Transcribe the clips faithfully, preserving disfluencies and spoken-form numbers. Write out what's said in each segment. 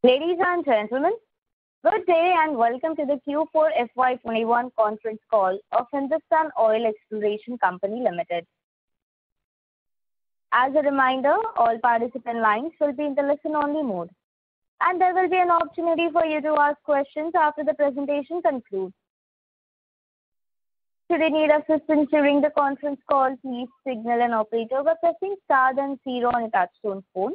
Ladies and gentlemen, good day and welcome to the Q four F Y twenty-one conference call of Hindustan Oil Exploration Company Limited. As a reminder, all participant lines will be in the listen-only mode, and there will be an opportunity for you to ask questions after the presentation concludes. Should you need assistance during the conference call, please signal an operator by pressing star then zero on your touchtone phone.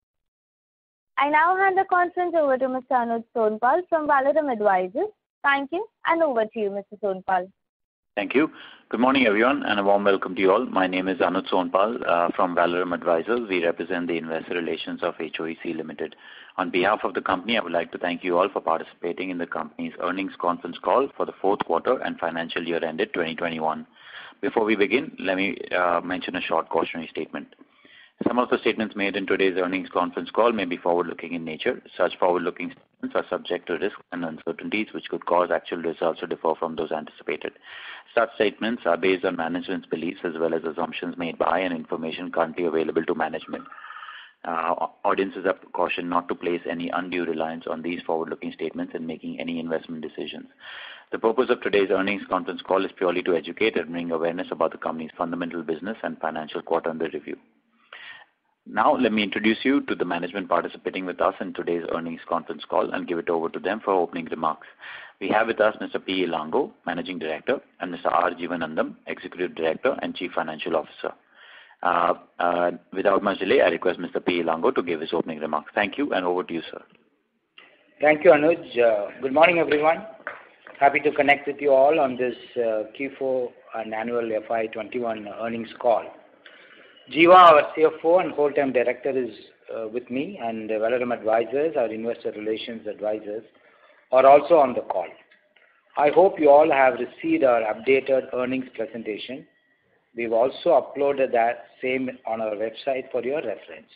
I now hand the conference over to Mister Anuj Sonpal from Valorem Advisors. Thank you, and over to you, Mister Sonpal. Thank you. Good morning, everyone, and a warm welcome to you all. My name is Anuj Sonpal uh, from Valorem Advisors. We represent the investor relations of H O E C Limited. On behalf of the company, I would like to thank you all for participating in the company's earnings conference call for the fourth quarter and financial year ended twenty twenty-one. Before we begin, let me uh, mention a short cautionary statement. Some of the statements made in today's earnings conference call may be forward-looking in nature. Such forward-looking statements are subject to risks and uncertainties which could cause actual results to differ from those anticipated. Such statements are based on management's beliefs as well as assumptions made by and information currently available to management. Uh, audiences are cautioned not to place any undue reliance on these forward-looking statements in making any investment decisions. The purpose of today's earnings conference call is purely to educate and bring awareness about the company's fundamental business and financial quarter under review. Now, let me introduce you to the management participating with us in today's earnings conference call and give it over to them for opening remarks. We have with us Mister P. Elango, Managing Director, and Mister R. Jeevanandam, Executive Director and Chief Financial Officer. Uh, uh, without much delay, I request Mister P. Elango to give his opening remarks. Thank you, and over to you, sir. Thank you, Anuj. Uh, good morning, everyone. Happy to connect with you all on this uh, Q four and annual F Y twenty-one earnings call. Jiva, our C F O and whole-time director, is uh, with me, and uh, Valorem Advisors, our investor relations advisors, are also on the call. I hope you all have received our updated earnings presentation. We've also uploaded that same on our website for your reference.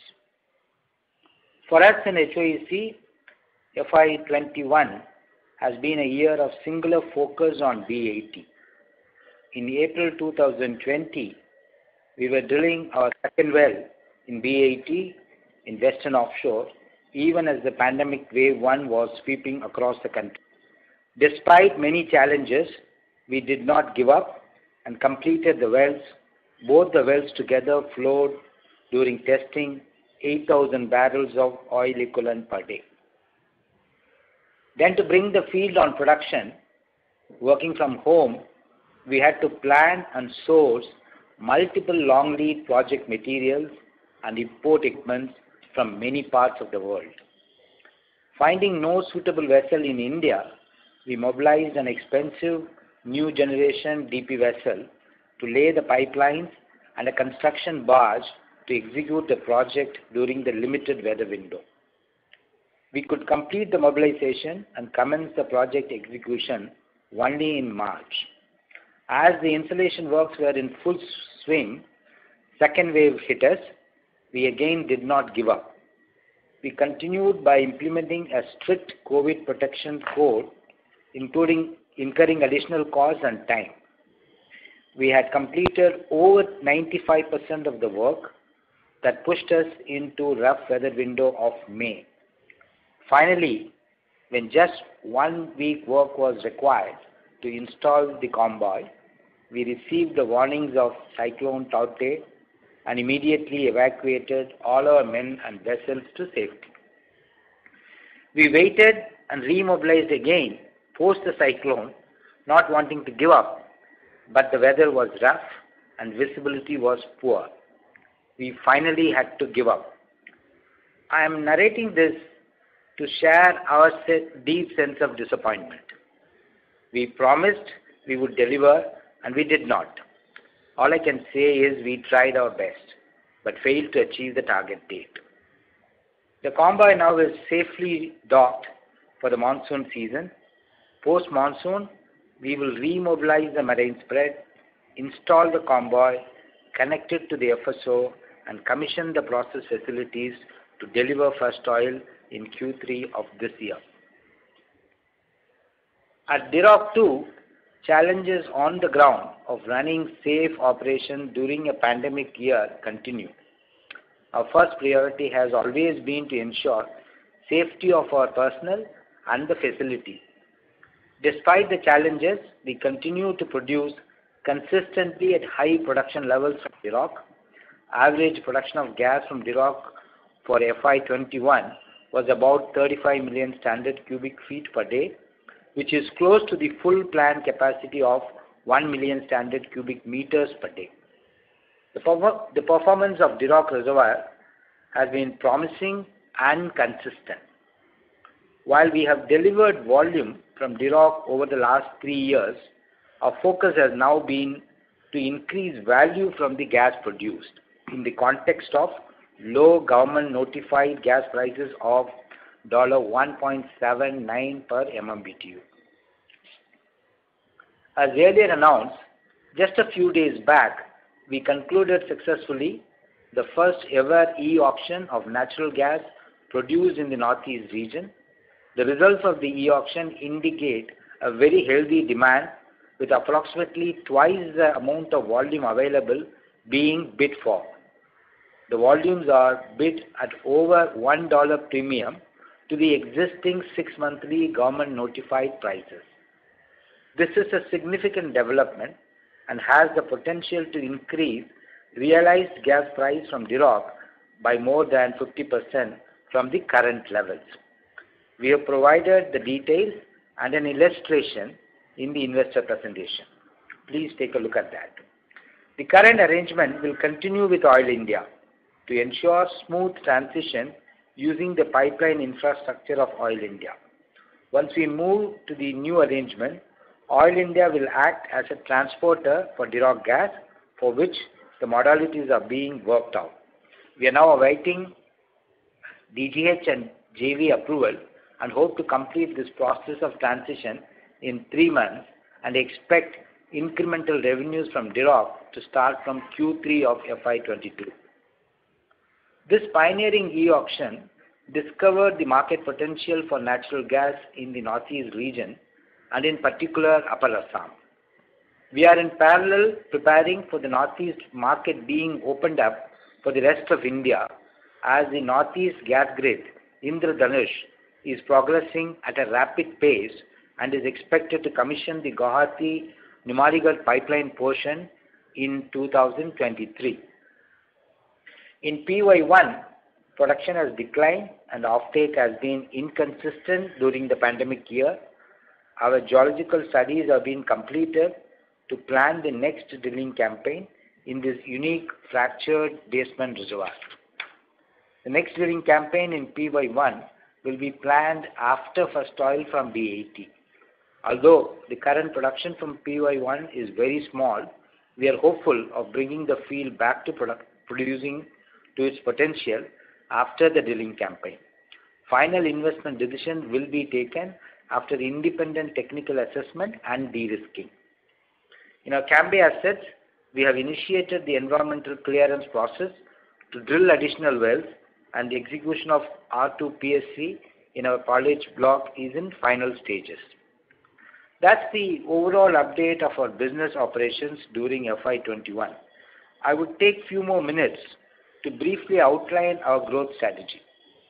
For us in H O E C, F Y twenty-one has been a year of singular focus on B eighty. In April two thousand twenty, we were drilling our second well in B eighty in Western Offshore, even as the pandemic wave one was sweeping across the country. Despite many challenges, we did not give up and completed the wells. Both the wells together flowed during testing eight thousand barrels of oil equivalent per day. Then to bring the field on production, working from home, we had to plan and source multiple long lead project materials and import equipment from many parts of the world. Finding no suitable vessel in India, we mobilized an expensive new generation D P vessel to lay the pipelines and a construction barge to execute the project during the limited weather window. We could complete the mobilization and commence the project execution only in March. As the installation works were in full swing, second wave hit us. We again did not give up. We continued by implementing a strict COVID protection code, including incurring additional costs and time. We had completed over ninety-five percent of the work that pushed us into rough weather window of May. Finally, when just one week work was required to install the convoy, we received the warnings of Cyclone Taukte and immediately evacuated all our men and vessels to safety. We waited and remobilized again post the cyclone, not wanting to give up, but the weather was rough and visibility was poor. We finally had to give up. I am narrating this to share our deep sense of disappointment. We promised we would deliver, and we did not. All I can say is we tried our best, but failed to achieve the target date. The convoy now is safely docked for the monsoon season. Post-monsoon, we will remobilize the marine spread, install the convoy, connect it to the F S O, and commission the process facilities to deliver first oil in Q three of this year. At Dirok two, challenges on the ground of running safe operation during a pandemic year continue. Our first priority has always been to ensure safety of our personnel and the facility. Despite the challenges, we continue to produce consistently at high production levels from Duroc. Average production of gas from Duroc for F Y twenty-one was about thirty-five million standard cubic feet per day, which is close to the full planned capacity of one million standard cubic meters per day. The, perfor- the performance of Duroc reservoir has been promising and consistent. While we have delivered volume from Duroc over the last three years, our focus has now been to increase value from the gas produced in the context of low government notified gas prices of one point seven nine per M M B T U. As earlier announced, just a few days back, we concluded successfully the first ever e-auction of natural gas produced in the Northeast region. The results of the e-auction indicate a very healthy demand, with approximately twice the amount of volume available being bid for. The volumes are bid at over one dollar premium to the existing six-monthly government notified prices. This is a significant development and has the potential to increase realized gas price from Duroc by more than fifty percent from the current levels. We have provided the details and an illustration in the investor presentation. Please take a look at that. The current arrangement will continue with Oil India to ensure smooth transition using the pipeline infrastructure of Oil India. Once we move to the new arrangement, Oil India will act as a transporter for Duroc gas, for which the modalities are being worked out. We are now awaiting D G H and J V approval and hope to complete this process of transition in three months and expect incremental revenues from Duroc to start from Q three of F Y twenty-two. This pioneering e-auction discovered the market potential for natural gas in the Northeast region and in particular Upper Assam. We are in parallel preparing for the Northeast market being opened up for the rest of India, as the Northeast gas grid, Indradhanush, is progressing at a rapid pace and is expected to commission the Guwahati-Numaligarh pipeline portion in two thousand twenty-three. In P Y one, production has declined and offtake has been inconsistent during the pandemic year. Our geological studies have been completed to plan the next drilling campaign in this unique fractured basement reservoir. The next drilling campaign in P Y one will be planned after first oil from B eighty. Although the current production from P Y one is very small, we are hopeful of bringing the field back to product, producing to its potential after the drilling campaign. Final investment decision will be taken after independent technical assessment and de-risking. In our Cambay assets, we have initiated the environmental clearance process to drill additional wells, and the execution of R two P S C in our Palej block is in final stages. That's the overall update of our business operations during F Y twenty-one. I would take few more minutes to briefly outline our growth strategy.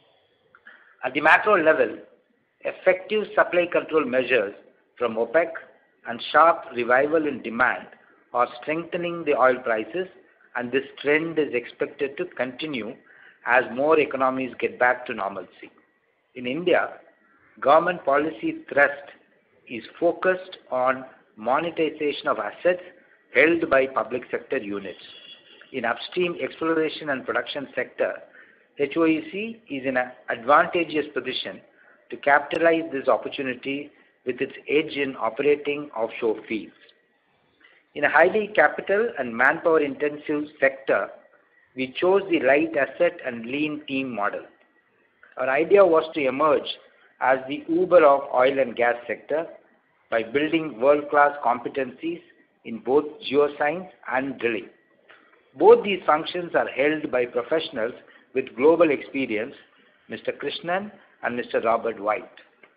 At the macro level, effective supply control measures from OPEC and sharp revival in demand are strengthening the oil prices, and this trend is expected to continue as more economies get back to normalcy. In India, government policy thrust is focused on monetization of assets held by public sector units. In upstream exploration and production sector, H O E C is in an advantageous position to capitalize this opportunity with its edge in operating offshore fields. In a highly capital and manpower intensive sector, we chose the light asset and lean team model. Our idea was to emerge as the Uber of oil and gas sector by building world-class competencies in both geoscience and drilling. Both these functions are held by professionals with global experience, Mister Krishnan and Mister Robert White.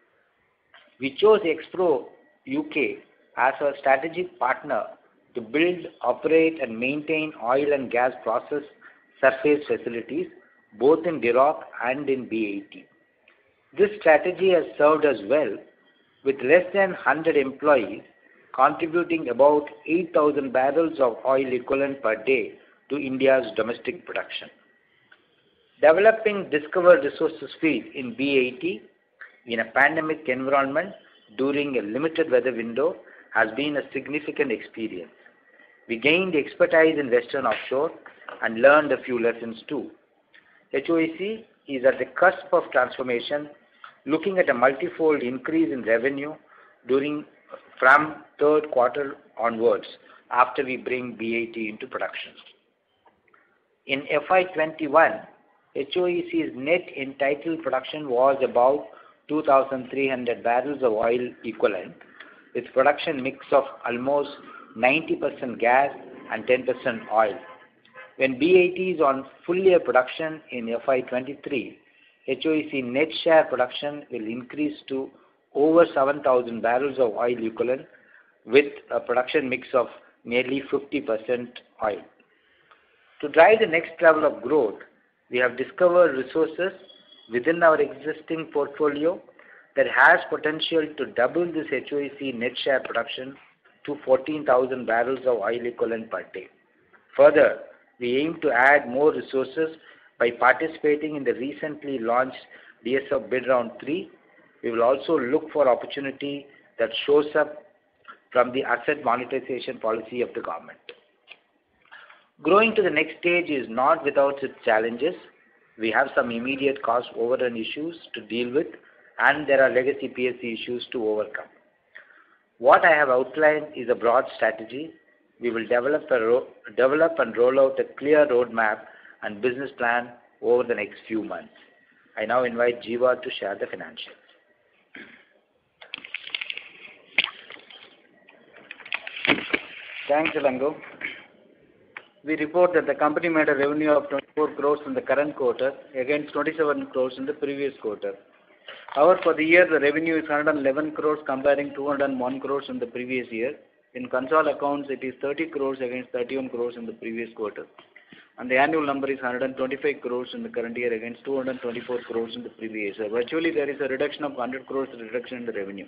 We chose Expro U K as our strategic partner to build, operate and maintain oil and gas process surface facilities both in Duroc and in B eighty. This strategy has served us well, with less than one hundred employees contributing about eight thousand barrels of oil equivalent per day to India's domestic production. Developing discovered resources field in B eighty in a pandemic environment during a limited weather window has been a significant experience. We gained expertise in Western offshore and learned a few lessons too. H O E C is at the cusp of transformation, looking at a multifold increase in revenue during from third quarter onwards after we bring B eighty into production. In F Y twenty-one, H O E C's net entitled production was about two thousand three hundred barrels of oil equivalent, with production mix of almost ninety percent gas and ten percent oil. When B eighty is on full year production in F Y twenty-three, H O E C net share production will increase to over seven thousand barrels of oil equivalent with a production mix of nearly fifty percent oil. To drive the next level of growth, we have discovered resources within our existing portfolio that has potential to double this H O E C net share production to fourteen thousand barrels of oil equivalent per day. Further, we aim to add more resources by participating in the recently launched D S F bid round three. We will also look for opportunity that shows up from the asset monetization policy of the government. Growing to the next stage is not without its challenges. We have some immediate cost overrun issues to deal with, and there are legacy P S C issues to overcome. What I have outlined is a broad strategy. We will develop, a ro- develop and roll out a clear roadmap and business plan over the next few months. I now invite Jiva to share the financials. Thanks, Elango. We report that the company made a revenue of twenty-four crores in the current quarter against twenty-seven crores in the previous quarter. However, for the year, the revenue is one hundred eleven crores comparing two hundred one crores in the previous year. In consolidated accounts, it is thirty crores against thirty-one crores in the previous quarter. And the annual number is one hundred twenty-five crores in the current year against two hundred twenty-four crores in the previous year. Virtually, there is a reduction of one hundred crores reduction in the revenue.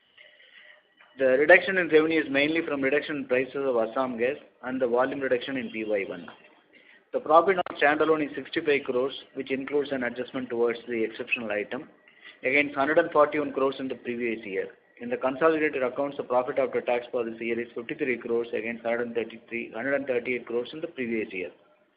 The reduction in revenue is mainly from reduction in prices of Assam gas and the volume reduction in P Y one. The profit on standalone is sixty-five crores, which includes an adjustment towards the exceptional item, against one hundred forty-one crores in the previous year. In the consolidated accounts, the profit after tax for this year is fifty-three crores against one hundred thirty-three, one hundred thirty-eight crores in the previous year.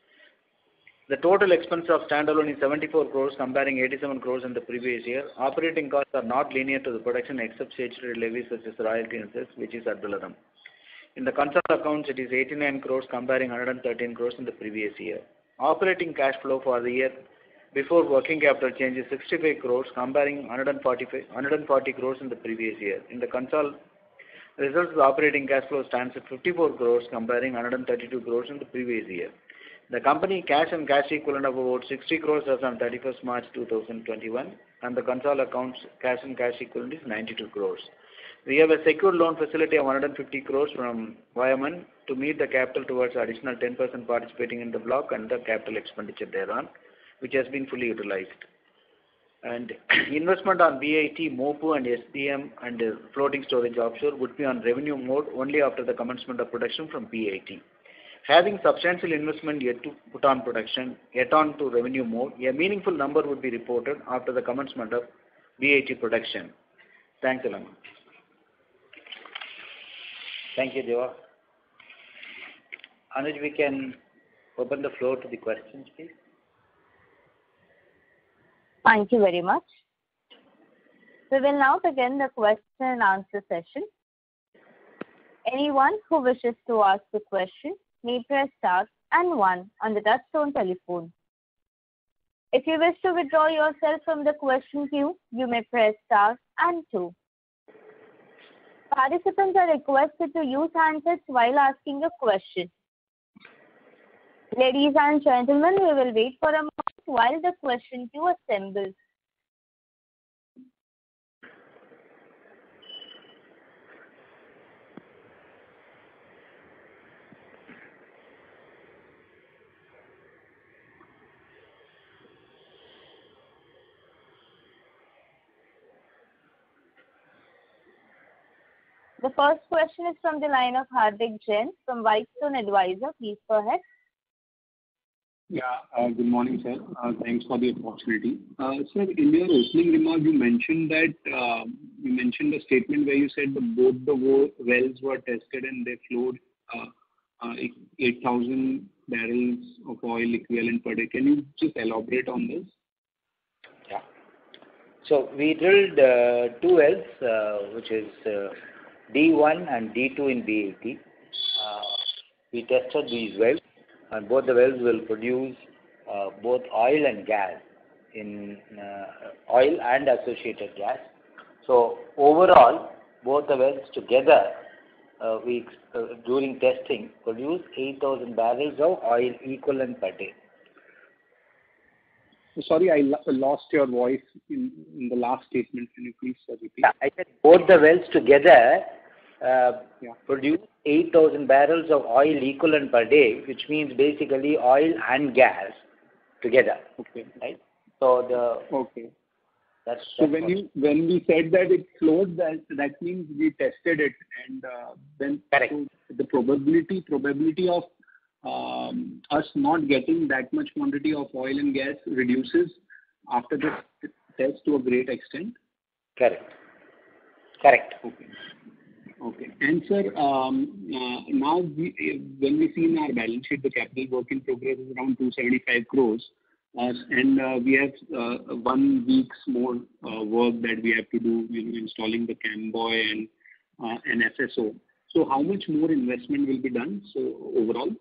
The total expense of standalone is seventy-four crores comparing eighty-seven crores in the previous year. Operating costs are not linear to the production except statutory levies such as royalty and cess, which is ad valorem. In the consolidated accounts, it is eighty-nine crores comparing one hundred thirteen crores in the previous year. Operating cash flow for the year before working capital change is sixty-five crores comparing one hundred forty-five, one hundred forty crores in the previous year. In the consolidated results, the operating cash flow stands at fifty-four crores comparing one hundred thirty-two crores in the previous year. The company cash and cash equivalent of about sixty crores as on thirty-first March two thousand twenty-one, and the consolidated accounts cash and cash equivalent is ninety-two crores. We have a secured loan facility of one hundred fifty crores from Y M N to meet the capital towards additional ten percent participating in the block and the capital expenditure thereon, which has been fully utilized. And investment on B I T, MOPU and S D M and uh, floating storage offshore would be on revenue mode only after the commencement of production from B I T. Having substantial investment yet to put on production, yet on to revenue mode, a meaningful number would be reported after the commencement of B I T production. Thanks, Elango. Thank you, Jiva. Anuj, we can open the floor to the questions, please. Thank you very much. We will now begin the question and answer session. Anyone who wishes to ask a question may press star and one on the touchtone telephone. If you wish to withdraw yourself from the question queue, you may press star and two. Participants are requested to use handsets while asking a question. Ladies and gentlemen, we will wait for a moment while the question queue assembles. The first question is from the line of Hardik Jain from Whitestone Advisor. Please go ahead. Yeah. uh, Good morning, sir. Uh, Thanks for the opportunity. Uh, Sir, in your opening remark, you mentioned that uh, you mentioned a statement where you said that both the wo- wells were tested and they flowed uh, uh, eight thousand barrels of oil equivalent per day. Can you just elaborate on this? Yeah. So we drilled uh, two wells, uh, which is uh, D one and D two in B eighty. Uh, we tested these wells, and both the wells will produce uh, both oil and gas in uh, oil and associated gas. So overall, both the wells together, uh, we uh, during testing produced eight thousand barrels of oil equivalent per day. Sorry, I lo- lost your voice in, in the last statement. Can you please uh, repeat? Yeah, I said both the wells together uh, Yeah. produce eight thousand barrels of oil equivalent per day, which means basically oil and gas together. Okay. Right? So the Okay. that's, So that's when what- you when we said that it flowed, that that means we tested it, and uh, then Correct. so the probability probability of um, us not getting that much quantity of oil and gas reduces after the test to a great extent. correct. Correct. Okay. Okay. And sir, um, uh, now we, when we see in our balance sheet, the capital work in progress is around two hundred seventy-five crores, uh, and uh, we have uh, one week's more uh, work that we have to do, you know, installing the CAMBOY and uh, an F S O. So how much more investment will be done? So overall?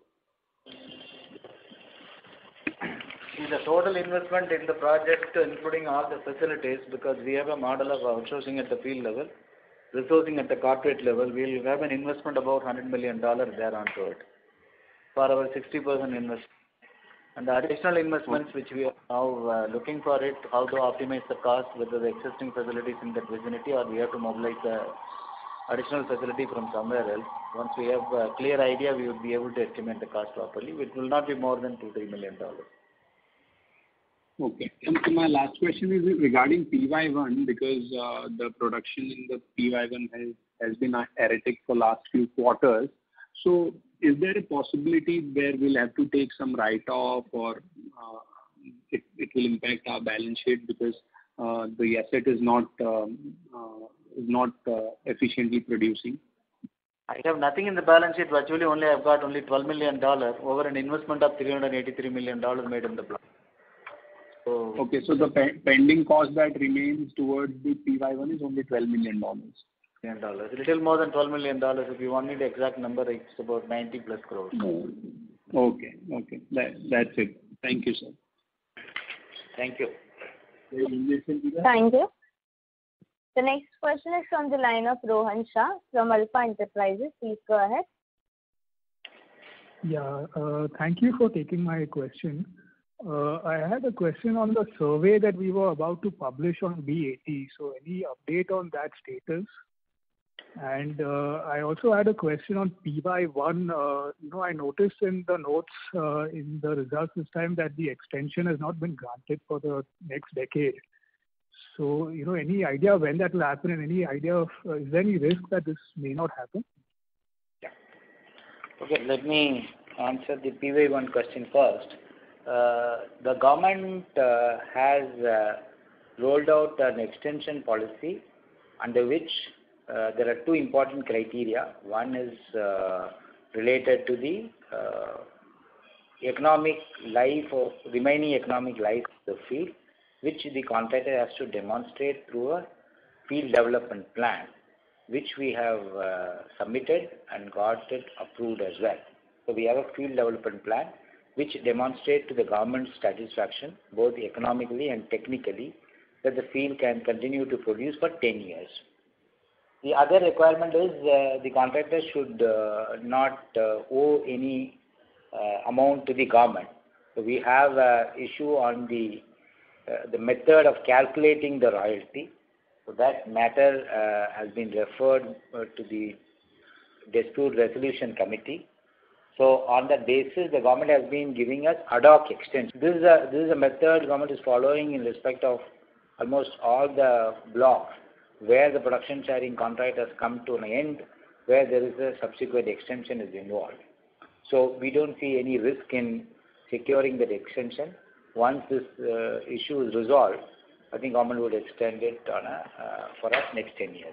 See, the total investment in the project, including all the facilities, because we have a model of outsourcing at the field level, resourcing at the corporate level, we will have an investment about one hundred million dollars there onto it for our sixty percent investment. And the additional investments which we are now uh, looking for it, how to optimize the cost, whether the existing facilities in that vicinity or we have to mobilize the additional facility from somewhere else. Once we have a clear idea, we would be able to estimate the cost properly. It will not be more than two to three million dollars. Okay. And so my last question is regarding P Y one, because uh, the production in the P Y one has, has been erratic for last few quarters. So is there a possibility where we'll have to take some write-off, or uh, it, it will impact our balance sheet because uh, the asset is not um, uh, is not uh, efficiently producing? I have nothing in the balance sheet. Virtually only I've got only twelve million dollars over an investment of three hundred eighty-three million dollars made in the plant. So, Okay, so the pe- pending cost that remains towards the P Y one is only twelve million dollars. million dollars. A little more than twelve million dollars. If you want me the exact number, it's about ninety plus crores. Okay, okay. That, that's it. Thank you, sir. Thank you. Thank you. The next question is from the line of Rohan Shah from Alpha Enterprises. Please go ahead. Yeah, uh, thank you for taking my question. Uh, I had a question on the survey that we were about to publish on B eighty. So any update on that status? And uh, I also had a question on P Y one. Uh, you know, I noticed in the notes uh, in the results this time that the extension has not been granted for the next decade. So, you know, any idea when that will happen, and any idea of, uh, is there any risk that this may not happen? Yeah. Okay, let me answer the P Y one question first. Uh, the government uh, has uh, rolled out an extension policy under which uh, there are two important criteria. One is uh, related to the uh, economic life or remaining economic life of the field, which the contractor has to demonstrate through a field development plan, which we have uh, submitted and got it approved as well. So we have a field development plan which demonstrates to the government's satisfaction, both economically and technically, that the field can continue to produce for ten years. The other requirement is uh, the contractor should uh, not uh, owe any uh, amount to the government. So we have an issue on the uh, the method of calculating the royalty. So that matter uh, has been referred uh, to the Dispute Resolution Committee. So on that basis, the government has been giving us ad hoc extension. This is a this is a method government is following in respect of almost all the blocks where the production sharing contract has come to an end where there is a subsequent extension is involved. So we don't see any risk in securing that extension. Once this uh, issue is resolved, I think government would extend it on a, uh, for us next ten years.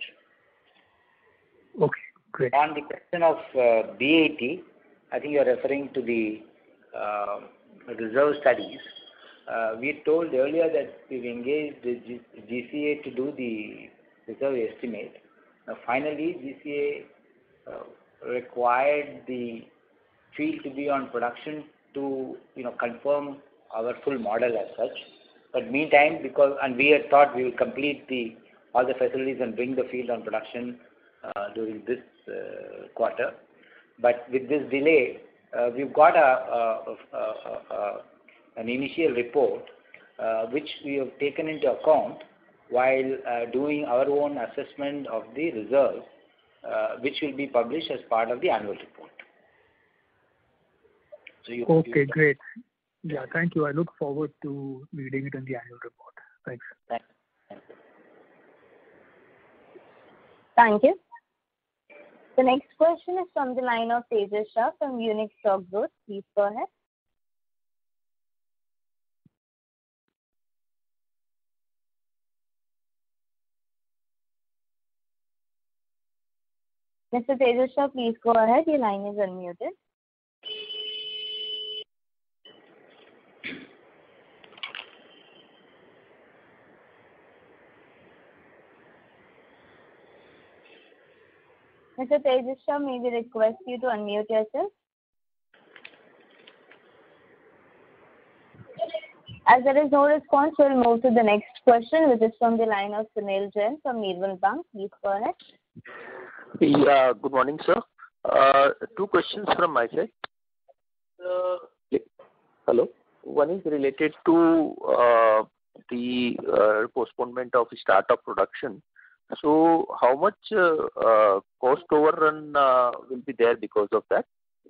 Okay, great. On the question of uh, B A T, I think you are referring to the uh, reserve studies. Uh, we told earlier that we've engaged the G C A to do the reserve estimate. Now, finally, G C A uh, required the field to be on production to, you know, confirm our full model as such. But meantime, because and we had thought we will complete the all the facilities and bring the field on production uh, during this uh, quarter. But with this delay, uh, we've got a, a, a, a, a an initial report uh, which we have taken into account while uh, doing our own assessment of the reserves, uh, which will be published as part of the annual report. So you okay, great. Yeah, thank you. I look forward to reading it in the annual report. Thanks. Thank you. Thank you. The next question is from the line of Tejas Shah from Unique Stock Growth. Please go ahead. Mister Tejas Shah, please go ahead. Your line is unmuted. Mister Tejas Shah, may we request you to unmute yourself? As there is no response, we'll move to the next question, which is from the line of Sunil Jain from Nirmal Bang. Please go ahead. Yeah, good morning, sir. Uh, two questions from my side. Uh, hello. One is related to uh, the uh, postponement of start of production. So, how much uh, uh, cost overrun uh, will be there because of that?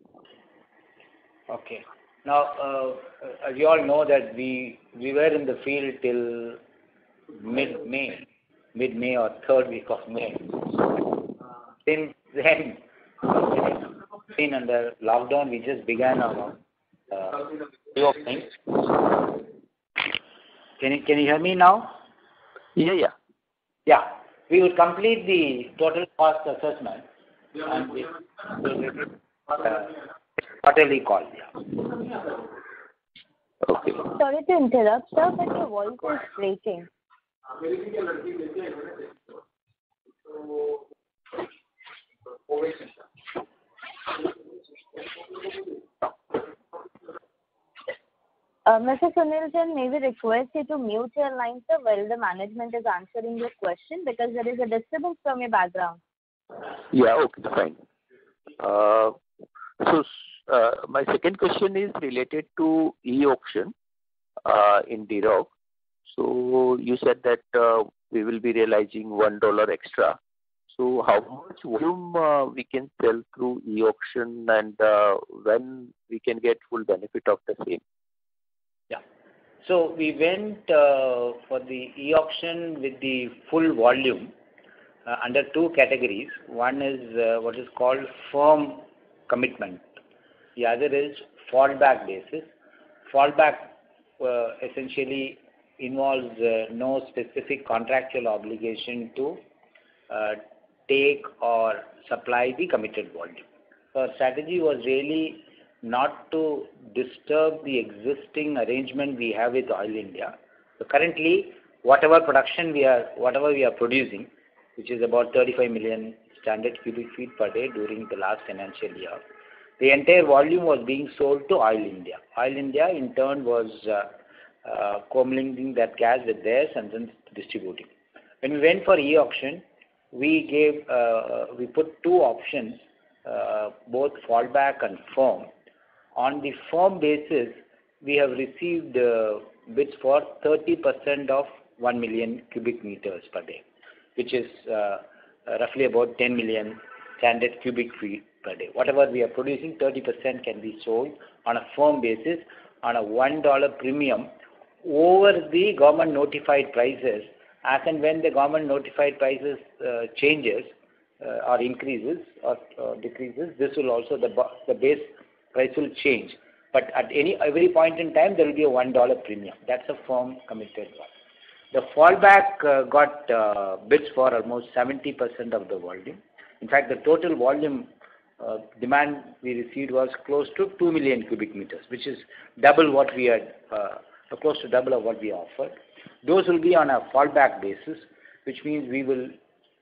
Okay. Now, uh, as you all know that we we were in the field till mid-May, mid-May or third week of May. Since then, been under lockdown, we just began our uh, few of things. Can you can you hear me now? Yeah, yeah, yeah. We will complete the total cost assessment and we will uh, quarterly call. Yeah. Okay. Sorry to interrupt, sir, but your voice is breaking. Uh, Mister Sunil Jain, may we request you to mute your line, sir, while the management is answering your question, because there is a disturbance from your background. Yeah, okay, fine. Uh, so, uh, my second question is related to e-auction uh, in D R O C. So, you said that uh, we will be realizing one dollar extra. So, how much volume uh, we can sell through e-auction and uh, when we can get full benefit of the same? Yeah. So we went uh, for the e-auction with the full volume uh, under two categories. One is uh, what is called firm commitment. The other is fallback basis. Fallback uh, essentially involves uh, no specific contractual obligation to uh, take or supply the committed volume. So our strategy was really not to disturb the existing arrangement we have with Oil India. So currently, whatever production we are, whatever we are producing, which is about thirty-five million standard cubic feet per day during the last financial year, the entire volume was being sold to Oil India. Oil India, in turn, was uh, uh, commingling that gas with theirs and then distributing. When we went for e-auction, we gave, uh, we put two options, uh, both fallback and firm. On the firm basis, we have received uh, bids for thirty percent of one million cubic meters per day, which is uh, roughly about ten million standard cubic feet per day. Whatever we are producing, thirty percent can be sold on a firm basis on a one dollar premium over the government notified prices. As and when the government notified prices uh, changes, uh, or increases or uh, decreases, this will also, the, the base price will change. But at any every point in time, there will be a one dollar premium. That's a firm committed one. The fallback uh, got uh, bids for almost seventy percent of the volume. In fact, the total volume uh, demand we received was close to two million cubic meters, which is double what we had, uh, close to double of what we offered. Those will be on a fallback basis, which means we will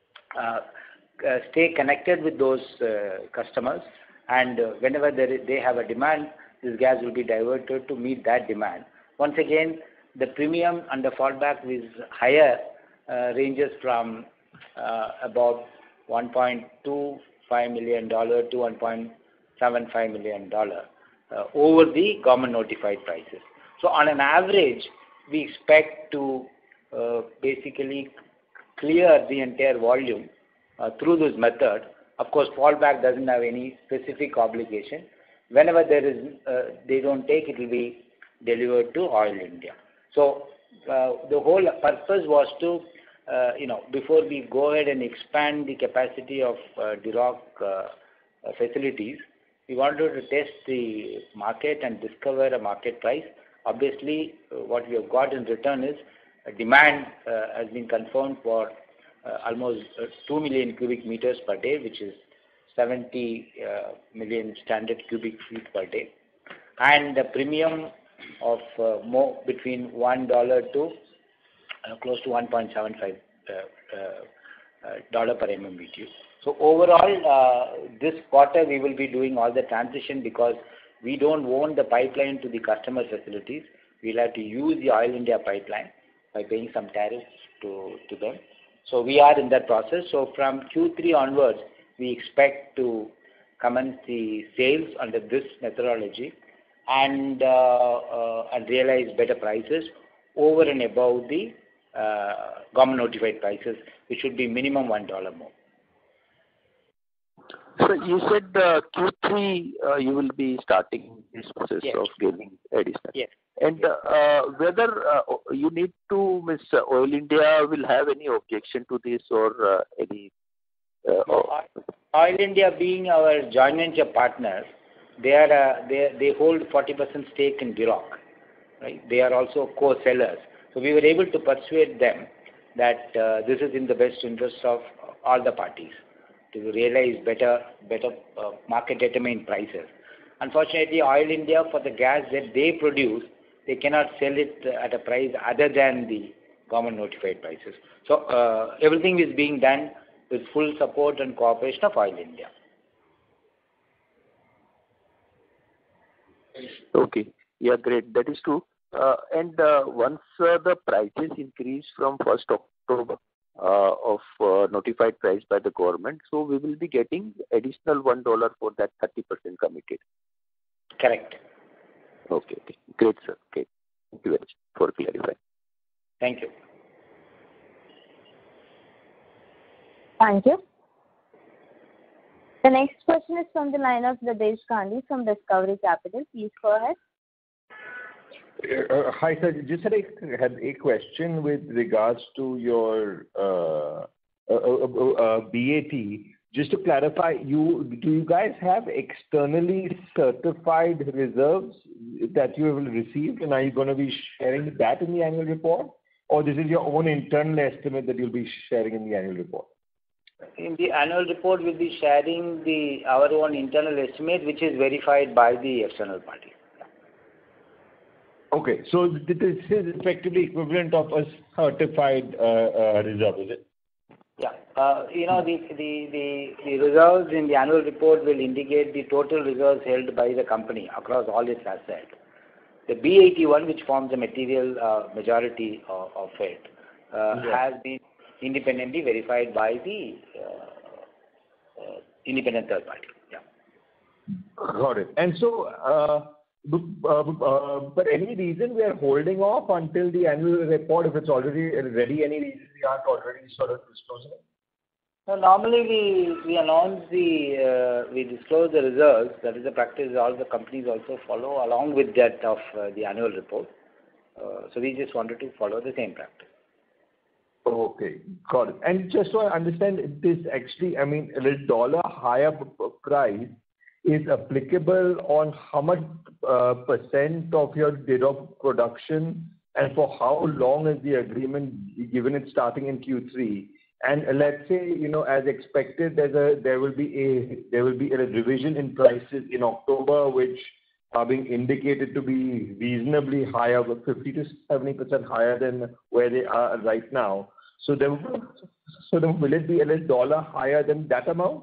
uh, uh, stay connected with those uh, customers, and uh, whenever they, they have a demand, this gas will be diverted to meet that demand. Once again, the premium under fallback is higher, uh, ranges from uh, about one point two five million dollars to one point seven five million dollars uh, over the government notified prices. So on an average, we expect to uh, basically clear the entire volume uh, through this method. Of course, fallback doesn't have any specific obligation. Whenever there is, uh, they don't take, it will be delivered to Oil India. So uh, the whole purpose was to, uh, you know, before we go ahead and expand the capacity of uh, D R O C uh, facilities, we wanted to test the market and discover a market price. Obviously, uh, what we have got in return is a demand uh, has been confirmed for uh, almost uh, two million cubic meters per day, which is seventy uh, million standard cubic feet per day, and the premium of uh, more between one dollar to uh, close to one point seven five uh, uh, uh, dollar per M M B T U. So overall, uh, this quarter we will be doing all the transition because we don't own the pipeline to the customer facilities. We'll have to use the Oil India pipeline by paying some tariffs to, to them. So we are in that process. So from Q three onwards, we expect to commence the sales under this methodology and, uh, uh, and realize better prices over and above the uh, government notified prices, which should be minimum one dollar more. So you said uh, Q three uh, you will be starting this process yes. of giving additional. Yes. And uh, whether uh, you need to, Miss Oil India will have any objection to this or uh, any? Uh, no, Oil India being our joint venture partner, they are uh, they they hold forty percent stake in D R O C, right? They are also co-sellers. So we were able to persuade them that uh, this is in the best interest of all the parties to realize better better uh, market determined prices. Unfortunately, Oil India, for the gas that they produce, they cannot sell it at a price other than the government notified prices. So uh, everything is being done with full support and cooperation of Oil India. Okay. Yeah, great. That is true. Uh, and uh, once uh, the prices increase from first October uh, of uh, notified price by the government, so we will be getting additional one dollar for that thirty percent committed. Correct. Okay. Okay. Great, sir. Okay. Thank you very much for clarifying. Thank you. Thank you. The next question is from the line of Radesh Gandhi from Discovery Capital. Please go ahead. Uh, hi, sir. Just had a, had a question with regards to your uh, uh, uh, uh, B A T. Just to clarify, you do you guys have externally certified reserves that you have received, and are you going to be sharing that in the annual report, or this is your own internal estimate that you'll be sharing in the annual report? In the annual report, we'll be sharing the our own internal estimate, which is verified by the external party. Okay, so this is effectively equivalent of a certified uh, uh, reserve, is it? Yeah, uh, you know, the, the, the, the reserves in the annual report will indicate the total reserves held by the company across all its assets. The B A T one, which forms the material uh, majority of, of it, uh, yes. has been independently verified by the uh, uh, independent third party. Yeah. Got it. And so, uh, uh, uh, but any reason we are holding off until the annual report, if it's already ready, any reason we aren't already sort of disclosing it? So normally we, we announce the, uh, we disclose the results. That is the practice all the companies also follow along with that of uh, the annual report. Uh, so we just wanted to follow the same practice. Okay, got it. And just so I understand, this actually, I mean, the dollar higher price is applicable on how much uh, percent of your Dheerok production, and for how long is the agreement, given it starting in Q three? And let's say, you know, as expected, there's a there will be a there will be a revision in prices in October, which are being indicated to be reasonably higher, fifty to seventy percent higher than where they are right now. So then, so then will it be a dollar higher than that amount?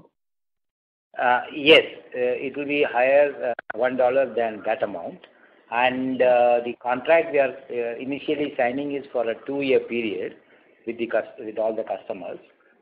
Uh, yes, uh, it will be higher, uh, one dollar than that amount. And uh, the contract we are uh, initially signing is for a two-year period with the with all the customers.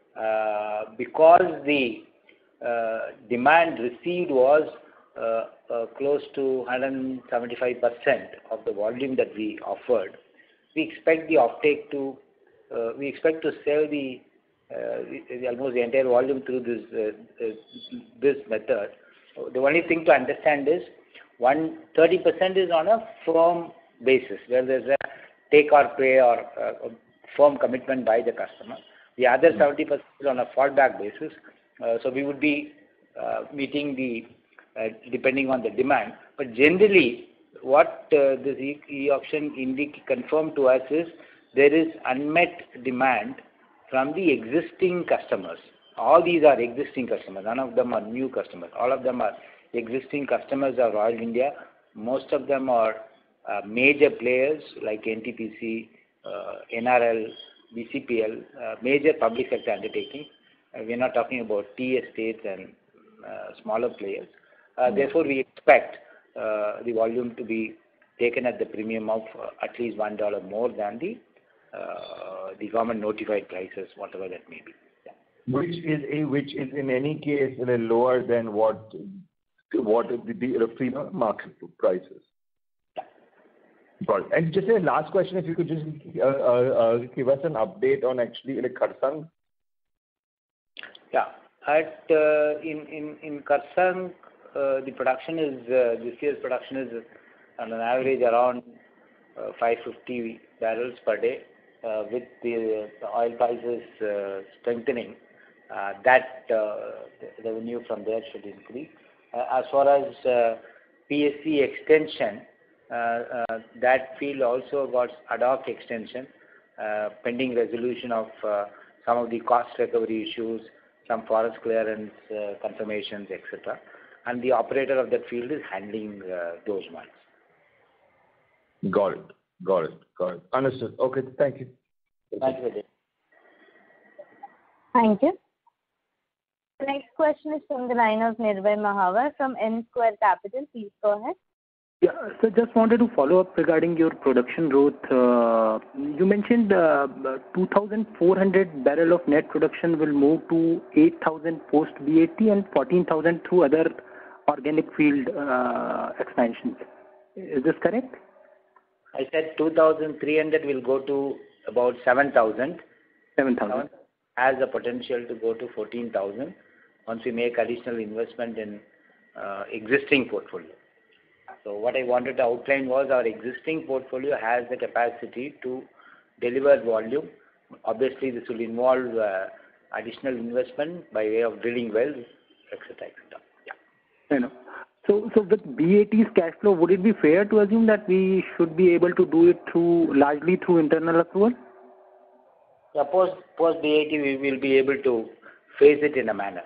Uh, because the uh, demand received was uh, uh, close to one hundred seventy-five percent of the volume that we offered, we expect the offtake to uh, we expect to sell the, uh, the almost the entire volume through this uh, uh, this method. The only thing to understand is one thirty percent is on a firm basis, where there's a take or pay or uh, firm commitment by the customer. The other seventy percent is on a fallback basis. Uh, so we would be uh, meeting the uh, depending on the demand. But generally, what uh, this e-auction indic confirmed to us is there is unmet demand from the existing customers. All these are existing customers. None of them are new customers. All of them are existing customers of Oil India. Most of them are uh, major players like N T P C, uh, N R L, B C P L, uh, major public sector undertakings. Uh, we are not talking about tea estates and uh, smaller players. Uh, mm-hmm. Therefore, we expect uh, the volume to be taken at the premium of uh, at least one dollar more than the uh, the government notified prices, whatever that may be. Yeah. Which is a, which is in any case in a lower than what what the, the free market prices. Got it. And just a last question, if you could just uh, uh, give us an update on actually like Kharsang. Yeah, at uh, in in in Kharsang, uh, the production is uh, this year's production is on an average around uh, five hundred fifty barrels per day. Uh, with the, the oil prices uh, strengthening, uh, that uh, the revenue from there should increase. Uh, as far as uh, P S C extension, uh, uh, that field also got ad hoc extension, uh, pending resolution of uh, some of the cost recovery issues, some forest clearance uh, confirmations, et cetera. And the operator of that field is handling uh, those ones. Got it. Got it. Got it. Understood. Okay. Thank you. Thank you. Thank you. The next question is from the line of Nirbhay Mahawar from N Square Capital. Please go ahead. Yeah. So just wanted to follow up regarding your production growth. Uh, you mentioned uh, two thousand four hundred barrel of net production will move to eight thousand post B A T and fourteen thousand through other organic field uh, expansions. Is this correct? I said two thousand three hundred will go to about seven thousand. seven thousand. Has the potential to go to fourteen thousand once we make additional investment in uh, existing portfolio. So what I wanted to outline was our existing portfolio has the capacity to deliver volume. Obviously, this will involve uh, additional investment by way of drilling wells, et cetera, et cetera. Yeah. I know. So, so with B A T's cash flow, would it be fair to assume that we should be able to do it through largely through internal approval? Yeah, post post B A T, we will be able to phase it in a manner.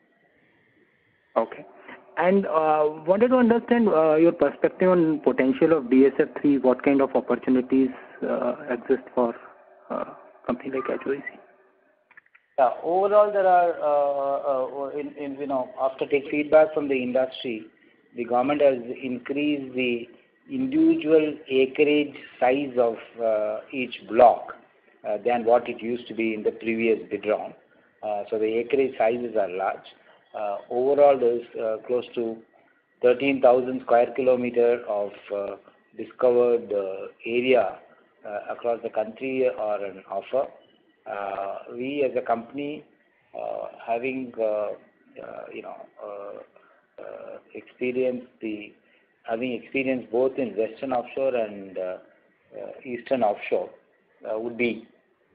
Okay. And uh, wanted to understand uh, your perspective on potential of D S F three. What kind of opportunities uh, exist for a uh, company like H O E C? Yeah, overall, there are uh, uh, in, in you know after take feedback from the industry, the government has increased the individual acreage size of uh, each block uh, than what it used to be in the previous bid round. Uh, so the acreage sizes are large. Uh, overall, there is uh, close to thirteen thousand square kilometer of uh, discovered uh, area uh, across the country are an offer. Uh, we as a company, uh, having uh, uh, you know uh, uh, experienced the having experience both in western offshore and uh, uh, eastern offshore, uh, would be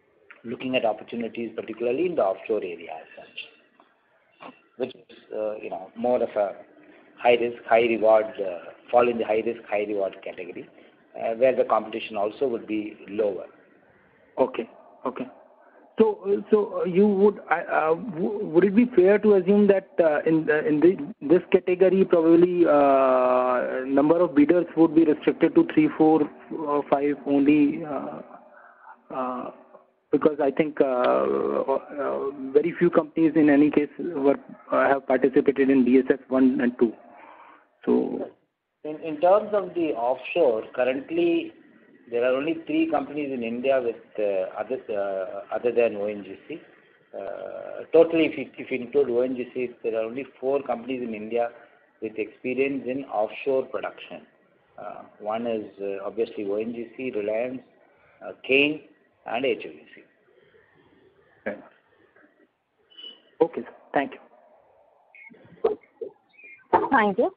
looking at opportunities, particularly in the offshore area as such, which is uh, you know more of a high risk, high reward, uh, fall in the high risk, high reward category, uh, where the competition also would be lower. Okay. Okay. So, so you would uh, would it be fair to assume that uh, in the, in the, this category probably uh, number of bidders would be restricted to three, four, or five only? Uh, uh, because I think uh, uh, very few companies in any case were uh, have participated in B S S one and two. So, in in terms of the offshore, currently there are only three companies in India with uh, other uh, other than O N G C. Uh, totally, if you, if you include O N G C, there are only four companies in India with experience in offshore production. Uh, one is uh, obviously O N G C, Reliance, uh, Kane, and H O E C. Okay. Okay, sir. Thank you. Thank you.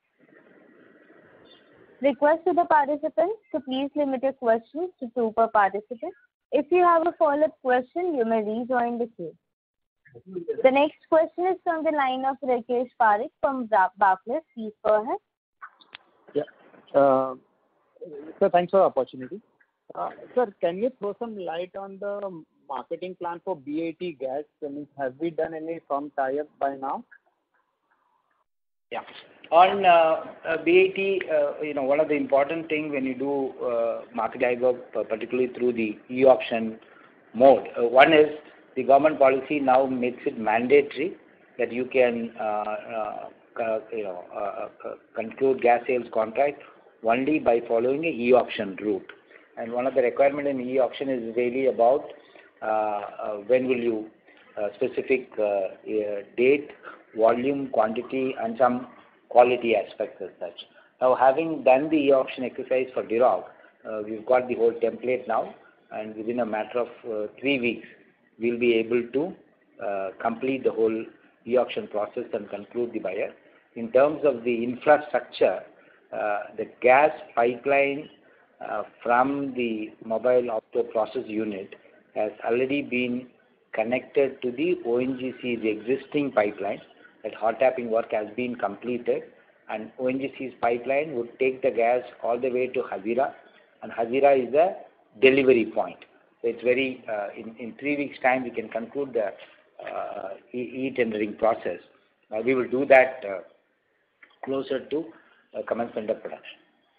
Request to the participants to please limit your questions to two per participant. If you have a follow-up question, you may rejoin the queue. The next question is from the line of Rakesh Parekh from Barclays. Please go ahead. Yeah. Uh, sir, thanks for the opportunity. Uh, sir, can you throw some light on the marketing plan for B A T gas? I mean, have we done any firm tie-up by now? Yeah. On uh, uh, B A T, uh, you know, one of the important things when you do uh, market dialogue, uh, particularly through the e-auction mode, uh, one is the government policy now makes it mandatory that you can, uh, uh, uh, you know, uh, uh, conclude gas sales contract only by following a e-auction route. And one of the requirements in e-auction is really about uh, uh, when will you uh, specific uh, uh, date, volume, quantity, and some quality aspects as such. Now, having done the e-auction exercise for D R O G, uh, we've got the whole template now, and within a matter of uh, three weeks, we'll be able to uh, complete the whole e-auction process and conclude the buyer. In terms of the infrastructure, uh, the gas pipeline uh, from the mobile offshore process unit has already been connected to the O N G C's existing pipeline. That hot tapping work has been completed, and O N G C's pipeline would take the gas all the way to Hazira, and Hazira is the delivery point. So it's very, uh, in, in three weeks' time, we can conclude the uh, e-tendering process. Uh, we will do that uh, closer to uh, commencement of production.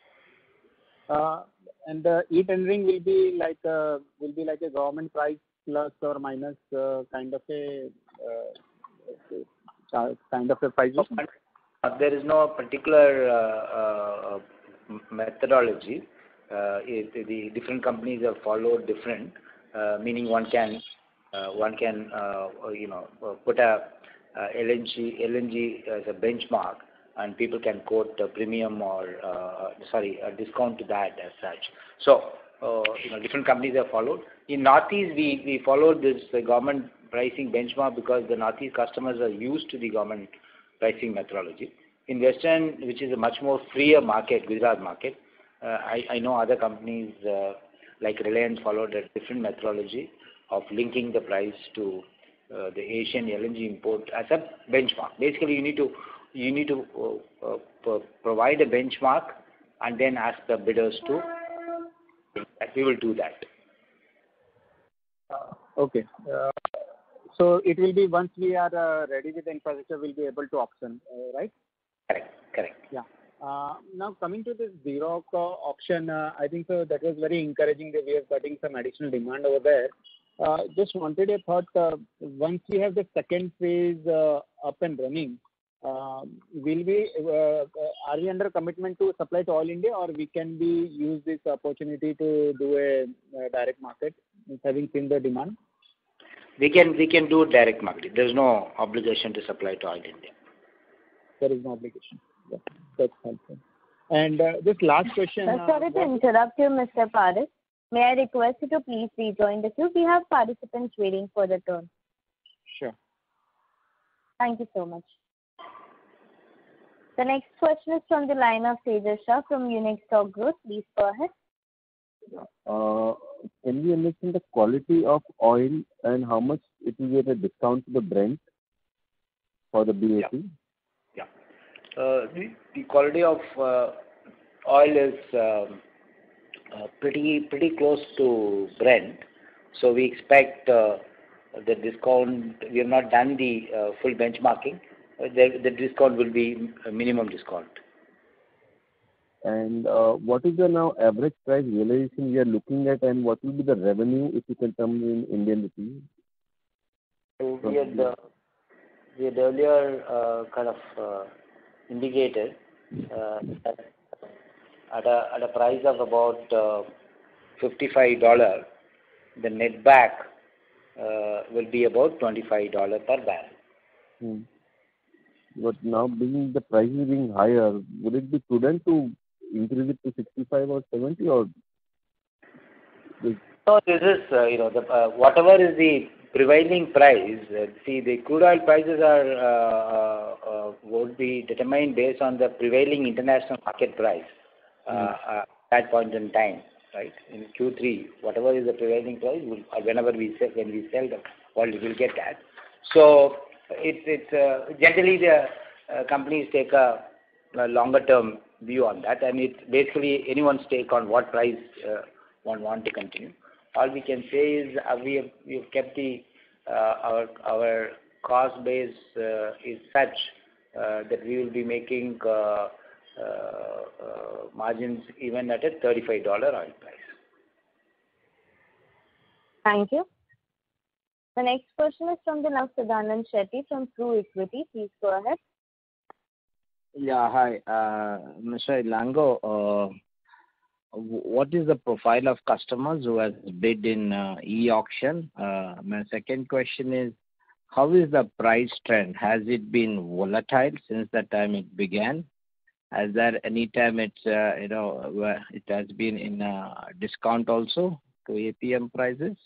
Uh, and the e-tendering will be like a, will be like a government price plus or minus uh, kind of a uh, kind of a price. Uh, there is no particular uh, uh, methodology. Uh, it, the different companies have followed different, uh, meaning one can uh, one can uh, you know put a uh, L N G L N G as a benchmark, and people can quote a premium or uh, sorry a discount to that as such. So uh, you know different companies have followed. In Northeast, we we followed this uh, government pricing benchmark because the Northeast customers are used to the government pricing methodology. In Western, which is a much more freer market, Gujarat market, uh, I, I know other companies uh, like Reliance followed a different methodology of linking the price to uh, the Asian L N G import as a benchmark. Basically, you need to you need to uh, uh, provide a benchmark and then ask the bidders to. We will do that. Uh, okay. Uh, So it will be once we are uh, ready with the infrastructure, we'll be able to auction, uh, right? Correct, correct. Yeah. Uh, now coming to this D R O C uh, auction, uh, I think so that was very encouraging that we are getting some additional demand over there. Uh, just wanted a thought, uh, once we have the second phase uh, up and running, uh, will we, uh, are we under commitment to supply to all India, or we can be use this opportunity to do a, a direct market, having seen the demand? We can we can do direct marketing. There is no obligation to supply to all India. There is no obligation. Yeah, that's helpful. And uh, this last question. Uh, sorry to interrupt you, Mister Parekh. May I request you to please rejoin the queue? We have participants waiting for the turn. Sure. Thank you so much. The next question is from the line of Tejas Shah from Unique Stock Growth. Please go ahead. Uh, Can we understand the quality of oil and how much it will be at a discount to the Brent for the B A T? Yeah. yeah. Uh, the, the quality of uh, oil is um, uh, pretty pretty close to Brent, so we expect uh, the discount. We have not done the uh, full benchmarking. Uh, the, the discount will be a minimum discount. And uh, what is the now average price realization we are looking at, and what will be the revenue, if you can tell me in Indian rupees? So we had, uh, we had earlier uh, kind of uh, indicated uh, that at a, at a price of about uh, fifty-five dollars, the net back uh, will be about twenty-five dollars per barrel. Hmm. But now being the prices being higher, would it be prudent to increase it to sixty-five or seventy, or? No, this is, uh, you know, the, uh, whatever is the prevailing price. Uh, see, the crude oil prices are uh, uh, would be determined based on the prevailing international market price uh, mm. uh, at that point in time, right? In Q three, whatever is the prevailing price, we'll, or whenever we sell, when we sell the oil, we will get that. So it's it's uh, generally the uh, companies take a, a longer term view on that, and it's basically anyone's take on what price uh, one want to continue. All we can say is uh, we have we have kept the uh, our our cost base uh, is such uh, that we will be making uh, uh, uh, margins even at a thirty-five dollars oil price. Thank you. The next question is from the line of Sadanand Shetty from True Equity. Please go ahead. Yeah, hi. Uh, Mister Elango, uh, what is the profile of customers who has bid in uh, e-auction? Uh, my second question is, how is the price trend? Has it been volatile since the time it began? Has there any time it's, uh, you know, it has been in a discount also to A P M prices?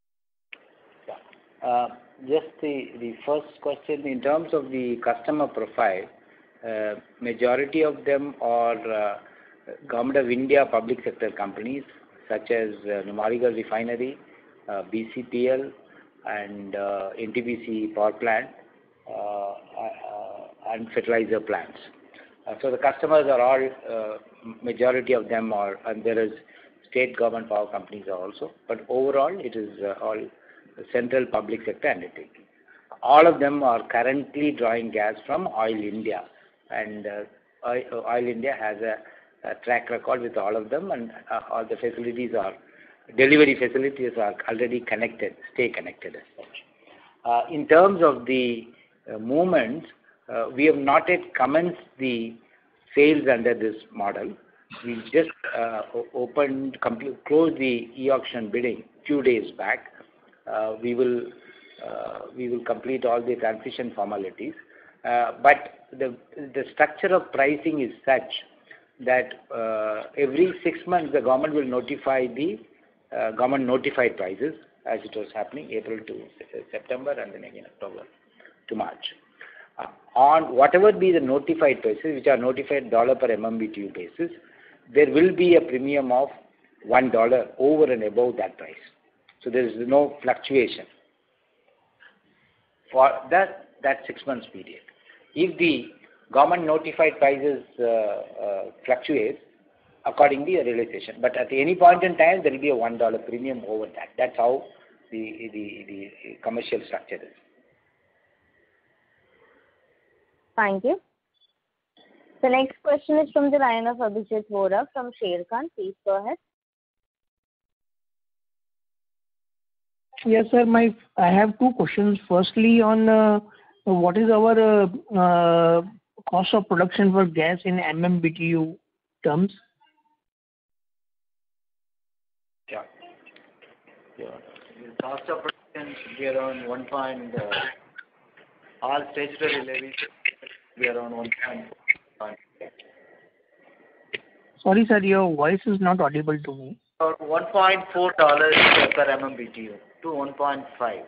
Uh, just the, the first question, in terms of the customer profile, uh, majority of them are uh, Government of India public sector companies such as uh, Numaligarh Refinery, uh, B C P L and uh, N T P C power plant uh, uh, and fertilizer plants. Uh, so the customers are all, uh, majority of them are, and there is state government power companies also, but overall it is uh, all central public sector undertaking. All of them are currently drawing gas from Oil India, and uh, Oil India has a, a track record with all of them, and uh, all the facilities are, delivery facilities are already connected, stay connected as such. Uh, in terms of the uh, movement, uh, we have not yet commenced the sales under this model. We just uh, opened, closed the e-auction bidding few days back. Uh, we will uh, we will complete all the transition formalities, uh, but the the structure of pricing is such that uh, every six months the government will notify the uh, government notified prices, as it was happening April to September and then again October to March. Uh, on whatever be the notified prices, which are notified dollar per M M B T U basis, there will be a premium of one dollar over and above that price. So there is no fluctuation for that that six months period. If the government notified prices uh, uh, fluctuate, accordingly a realization. But at any point in time, there will be a one dollar premium over that. That's how the the, the commercial structure is. Thank you. The next question is from the line of Abhijit Vora from Sharekhan. Please go ahead. Yes, sir. My I have two questions. Firstly, on uh, what is our uh, uh, cost of production for gas in M M B T U terms? Yeah. Yeah. The cost of production should be around one point. Uh, all statutory levies should be around one point four. Sorry, sir. Your voice is not audible to me. one point four dollars per M M B T U to one point five.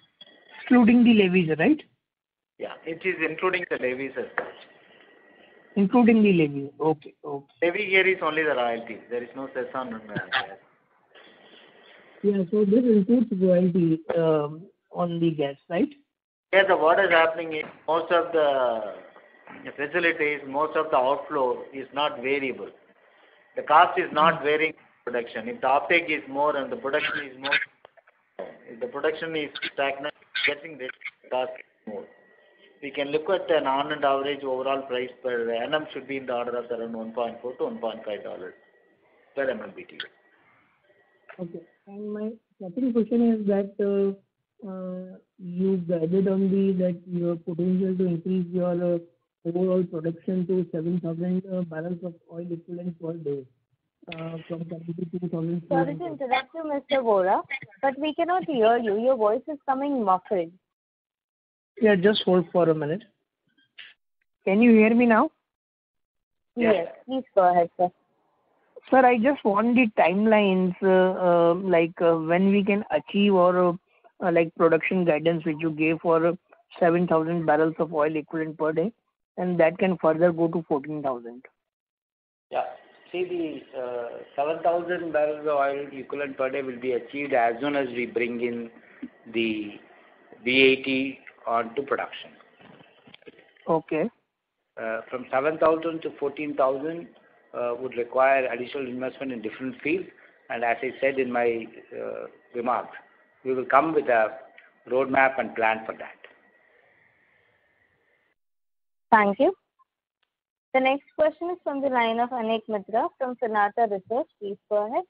Excluding the levies, right? Yeah, it is including the levies as such. Including the levy. Okay. Okay. Levy here is only the royalty. There is no cess on uh, gas. Yeah. So this includes royalty um, on the gas, right? Yeah. The what is happening is most of the facilities, most of the outflow is not variable. The cost is not varying in production. If the uptake is more and the production is more, if the production is stagnant, getting this cost is more. We can look at an on and average overall price per annum should be in the order of around one point four to one point five dollars per M M B T U. Okay. And my second question is that uh, uh, you guided on the that your potential to increase your uh, overall production to seven thousand uh, barrels of oil equivalent per day uh, from two thousand. Sorry to interrupt you, Mister Vora, but we cannot hear you. Your voice is coming muffled. Yeah, just hold for a minute. Can you hear me now? Yes, please go ahead, sir. Sir, I just want the timelines, uh, uh, like uh, when we can achieve or uh, uh, like production guidance which you gave for uh, seven thousand barrels of oil equivalent per day, and that can further go to fourteen thousand. Yeah. See, the uh, seven thousand barrels of oil equivalent per day will be achieved as soon as we bring in the B eighty onto production. Okay. Uh, from seven thousand to fourteen thousand uh, would require additional investment in different fields, and as I said in my uh, remarks, we will come with a roadmap and plan for that. Thank you. The next question is from the line of Anik Mitra from Sonata Research. Please go ahead.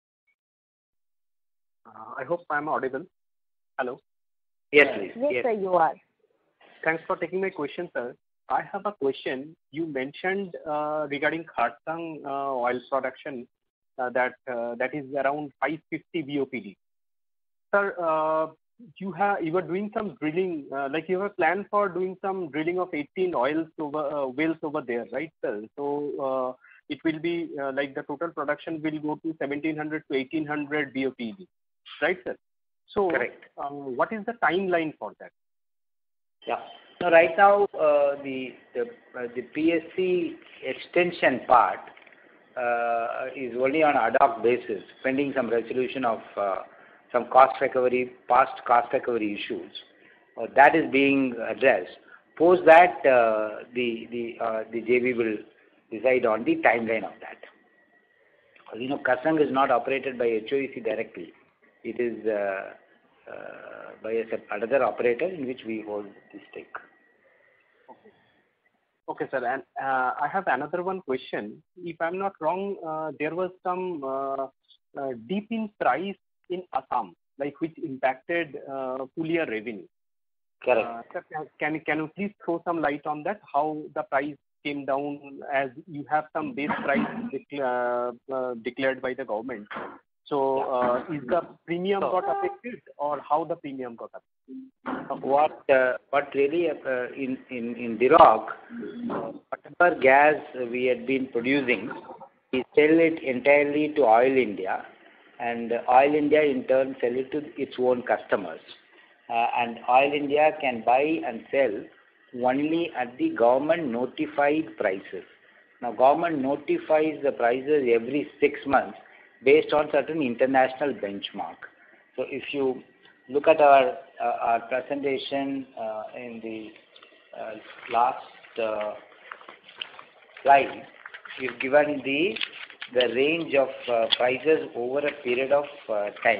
Uh, I hope I am audible. Hello. Yes, please. Yes, yes. sir, you are. Thanks for taking my question, sir. I have a question. You mentioned uh, regarding Kharsang uh, oil production uh, that uh, that is around five fifty B O P D. Sir, uh, you have you were doing some drilling, uh, like you have a plan for doing some drilling of eighteen oils over uh, wells over there, right, sir? So uh, it will be uh, like the total production will go to seventeen hundred to eighteen hundred B O P D, right, sir? So, correct. Uh, what is the timeline for that? Yeah. So right now, uh, the the, uh, the P S C extension part uh, is only on ad hoc basis, pending some resolution of uh, some cost recovery, past cost recovery issues. Uh, that is being addressed. Post that, uh, the the uh, the J V will decide on the timeline of that. You know, Kharsang is not operated by H O E C directly. It is uh, uh, by a, another operator in which we hold the stake. Okay. Okay, sir. And uh, I have another one question. If I'm not wrong, uh, there was some uh, uh, dip in price in Assam, like which impacted uh, full year revenue. Correct. Uh, sir, can can you please throw some light on that? How the price came down, as you have some base price decla- uh, uh, declared by the government. So, uh, is the premium got affected, or how the premium got affected? What uh, what really uh, in in in Dirok, uh, whatever gas we had been producing, we sell it entirely to Oil India, and Oil India in turn sell it to its own customers, uh, and Oil India can buy and sell only at the government notified prices. Now, government notifies the prices every six months. Based on certain international benchmark. So if you look at our uh, our presentation uh, in the uh, last uh, slide, we've given the the range of uh, prices over a period of uh, time.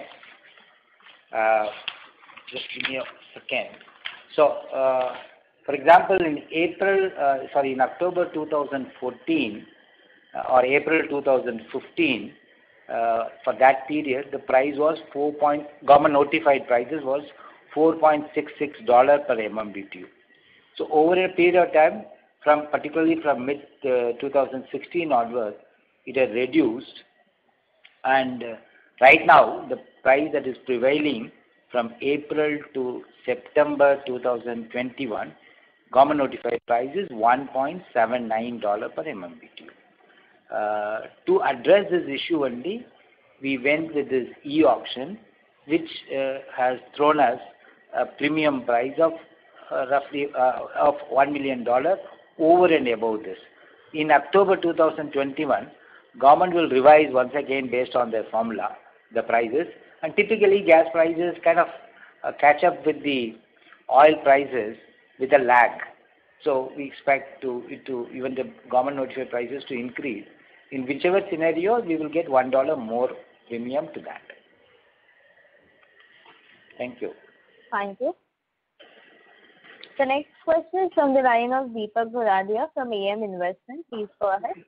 Uh, just give me a second. So, uh, for example, in April, uh, sorry, in October two thousand fourteen uh, or April two thousand fifteen. Uh, for that period, the price was four point, government notified prices was four point six six dollars per M M B T U. So over a period of time, from particularly from mid uh, two thousand sixteen onwards, it has reduced, and uh, right now the price that is prevailing from April to September two thousand twenty-one, government notified price is one point seven nine dollars per M M B T U. Uh, to address this issue only, we went with this e-auction, which uh, has thrown us a premium price of uh, roughly uh, of one million dollars over and above this. in October two thousand twenty-one, government will revise once again based on their formula, the prices, and typically gas prices kind of uh, catch up with the oil prices with a lag. So we expect to, it to even the government notified prices to increase. In whichever scenario, we will get one dollar more premium to that. Thank you. Thank you. The next question is from the line of Deepak Goradia from A M Investment. Please go ahead.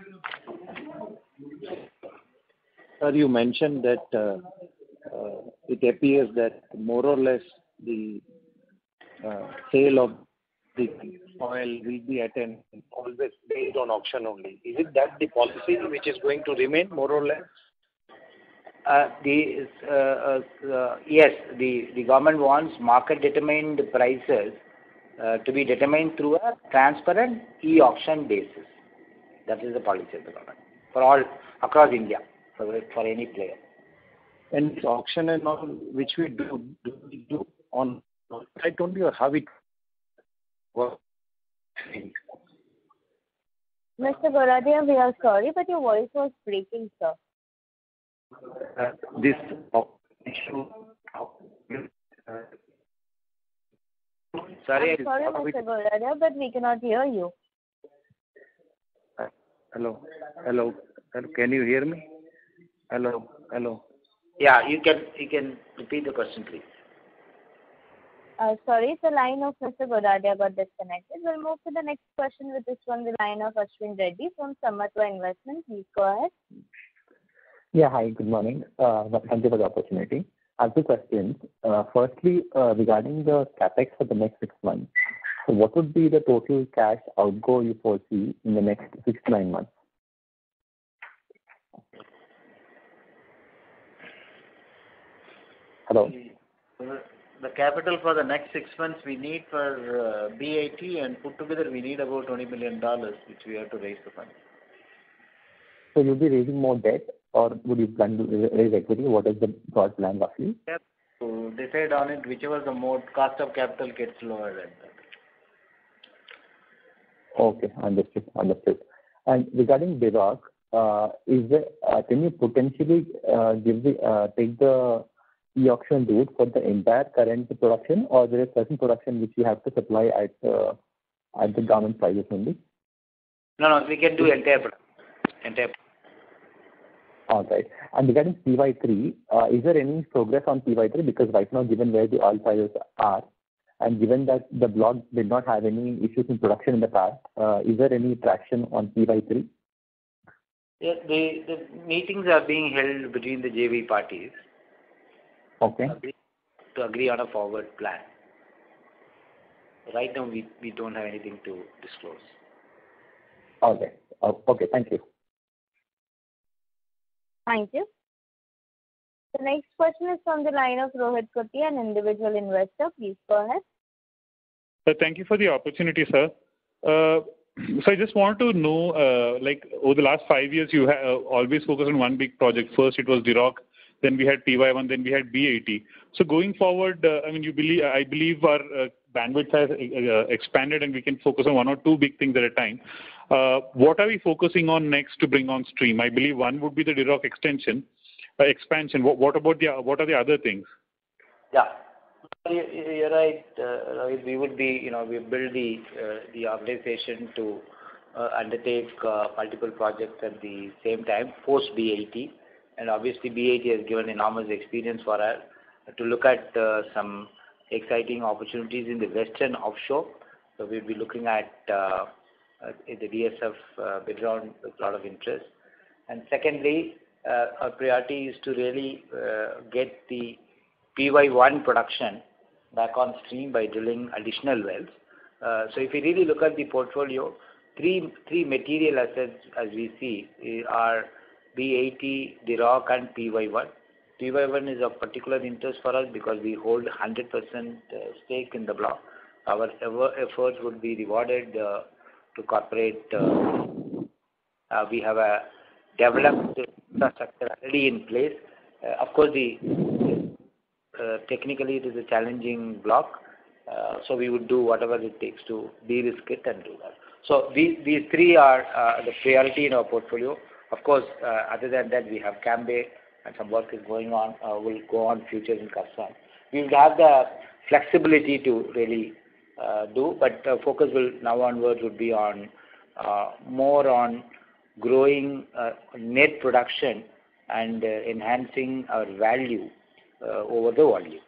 Sir, you mentioned that uh, uh, it appears that more or less the uh, sale of the oil will be at an always based on auction only. Is it that the policy which is going to remain more or less? Uh, the uh, uh, uh, yes, the, the government wants market determined prices uh, to be determined through a transparent e-auction basis. That is the policy of the government for all across India, for, for any player. And this auction and all which we do, do we do on site only or how it works? Mister Goradia, we are sorry, but your voice was breaking, sir. Uh, this issue. Uh, sorry, I'm sorry, Mister Goradia, but we cannot hear you. Uh, hello, hello, hello. Can you hear me? Hello, hello. Yeah, you can you can repeat the question, please. Uh, sorry, the line of Mister Goradia got disconnected. We'll move to the next question, which is from the line of Ashwin Reddy from Samatva Investment. Please go ahead. Yeah, hi, good morning. Uh, thank you for the opportunity. I have two questions. Uh, firstly, uh, regarding the capex for the next six months. So what would be the total cash outgo you foresee in the next six to nine months? Hello? The capital for the next six months we need for uh, B A T, and put together we need about twenty million dollars, which we have to raise the fund. So you'll be raising more debt, or would you plan to raise equity? What is the broad plan roughly? Yeah, to decide on it, whichever the more cost of capital gets lower than that. Okay, understood, understood. And regarding Dirac, uh, is there, uh, can you potentially uh, give the uh, take the e-auction route for the entire current production, or there is certain production which you have to supply at uh, at the government prices only? No, no, we can do entire production. Entire. All right. And regarding P Y three, uh, is there any progress on P Y three? Because right now, given where the oil prices are, and given that the block did not have any issues in production in the past, uh, is there any traction on P Y three? Yeah, the, the meetings are being held between the J V parties. Okay. To agree on a forward plan. Right now, we, we don't have anything to disclose. Okay. Oh, okay. Thank you. Thank you. The next question is from the line of Rohit Koti, an individual investor. Please go ahead. Uh, thank you for the opportunity, sir. Uh, so I just want to know, uh, like over the last five years, you have uh, always focused on one big project. First, it was Dirac. Then we had P Y one, then we had B A T. So going forward, uh, I mean, you believe, I believe our uh, bandwidth has uh, expanded and we can focus on one or two big things at a time. Uh, what are we focusing on next to bring on stream? I believe one would be the Dirac extension, uh, expansion. What, what about the, what are the other things? Yeah, you're right. Uh, we would be, you know, we build the, uh, the organization to uh, undertake uh, multiple projects at the same time, post B A T. And obviously, B A T has given enormous experience for us to look at uh, some exciting opportunities in the western offshore. So we'll be looking at uh, uh, the D S F uh, bid round with a lot of interest. And secondly, uh, our priority is to really uh, get the P Y one production back on stream by drilling additional wells. Uh, so if you really look at the portfolio, three three material assets as we see are B A T, Dirac and P Y one. P Y one is of particular interest for us because we hold one hundred percent stake in the block. Our efforts would be rewarded uh, to corporate. Uh, uh, we have a developed infrastructure already in place. Uh, of course, the uh, technically it is a challenging block, uh, so we would do whatever it takes to de-risk it and do that. So these, these three are uh, the priority in our portfolio. Of course, uh, other than that, we have Cambay and some work is going on. Uh, will go on future in Karsan. We will have the flexibility to really uh, do, but uh, focus will now onwards would be on uh, more on growing uh, net production and uh, enhancing our value uh, over the volume.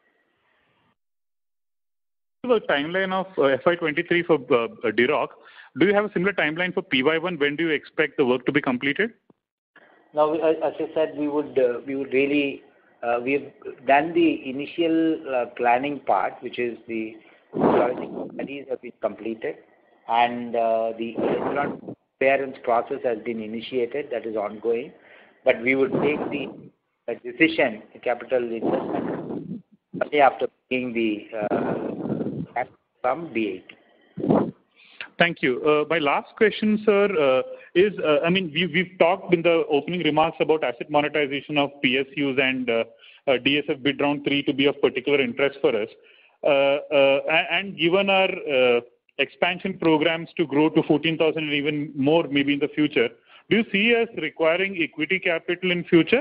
The timeline of uh, F Y twenty-three for uh, Duroc, do you have a similar timeline for P Y one? When do you expect the work to be completed? Now, as I said, we would uh, we would really uh, we have done the initial uh, planning part, which is the geological studies have been completed, and uh, the electron clearance process has been initiated. That is ongoing, but we would take the uh, decision, the capital investment, after taking the uh, from B eighty. Thank you. Uh, my last question, sir, uh, is, uh, I mean, we, we've talked in the opening remarks about asset monetization of P S Us and uh, uh, D S F bid round three to be of particular interest for us. Uh, uh, and given our uh, expansion programs to grow to fourteen thousand and even more maybe in the future, do you see us requiring equity capital in future?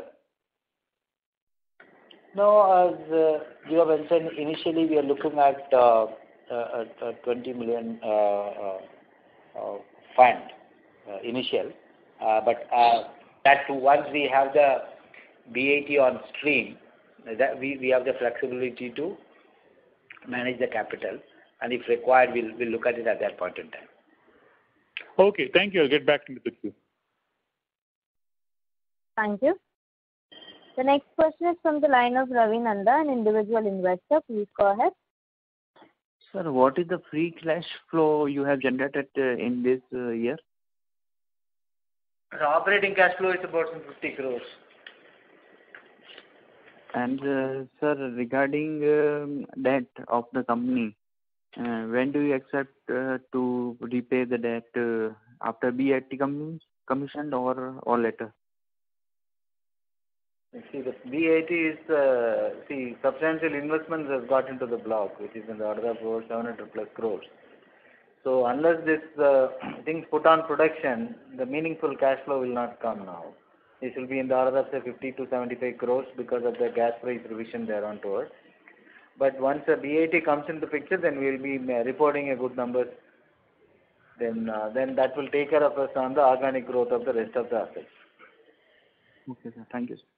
No, as uh, you have mentioned, initially we are looking at uh, a, a twenty million uh, uh, uh, fund uh, initial, uh, but uh, that too, once we have the B eighty on stream, that we, we have the flexibility to manage the capital, and if required, we'll, we'll look at it at that point in time. Okay, thank you. I'll get back into the queue. Thank you. The next question is from the line of Ravi Nanda, an individual investor. Please go ahead. Sir, what is the free cash flow you have generated uh, in this uh, year? The operating cash flow is about fifty crores. And uh, sir, regarding um, debt of the company, uh, when do you expect uh, to repay the debt uh, after B eighty com commissioned or or later? See, the B eighty is, uh, see, substantial investments have got into the block, which is in the order of over seven hundred plus crores. So unless this uh, things put on production, the meaningful cash flow will not come now. This will be in the order of say fifty to seventy-five crores because of the gas price revision there on towards. But once the B eighty comes into the picture, then we will be reporting a good numbers. Then, uh, then that will take care of us on the organic growth of the rest of the assets. Okay, sir. Thank you, sir.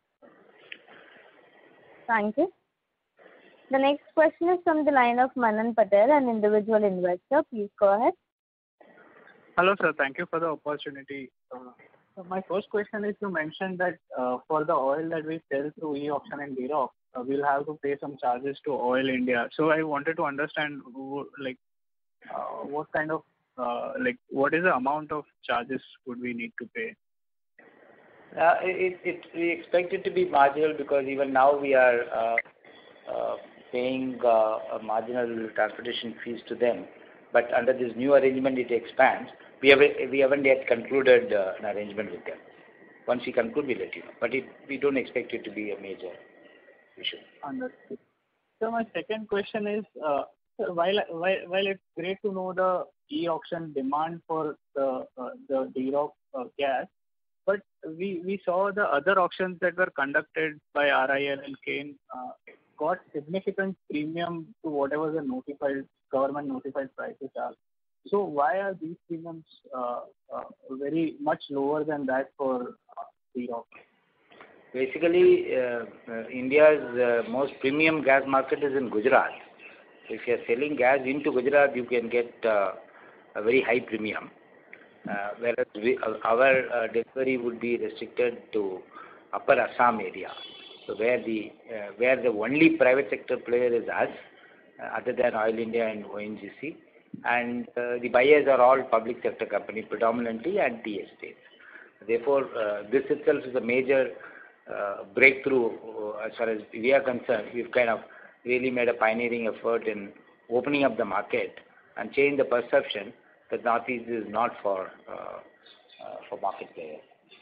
Thank you. The next question is from the line of Manan Patel, an individual investor. Please go ahead. Hello, sir. Thank you for the opportunity. Uh, so my first question is, you mentioned that uh, for the oil that we sell through e-auction and Duroc, uh, we'll have to pay some charges to Oil India. So I wanted to understand, like, uh, what kind of, uh, like, what is the amount of charges would we need to pay? Uh, it, it, we expect it to be marginal because even now we are uh, uh, paying uh, a marginal transportation fees to them. But under this new arrangement, it expands. We have we haven't yet concluded uh, an arrangement with them. Once we conclude, we'll let you know. But it, we don't expect it to be a major issue. Understood. So my second question is, uh, while while while it's great to know the e-auction demand for the uh, the Duroc uh, gas, but we, we saw the other auctions that were conducted by R I L and Kane uh, got significant premium to whatever the notified government notified prices are. So why are these premiums uh, uh, very much lower than that for uh, Duroc? Basically, uh, uh, India's uh, most premium gas market is in Gujarat. If you are selling gas into Gujarat, you can get uh, a very high premium. Uh, whereas we, uh, our uh, delivery would be restricted to upper Assam area, so where the uh, where the only private sector player is us, uh, other than Oil India and O N G C, and uh, the buyers are all public sector companies predominantly and T estates. Therefore, uh, this itself is a major uh, breakthrough uh, as far as we are concerned. We've kind of really made a pioneering effort in opening up the market and change the perception that Northeast is not for uh, uh, for market players.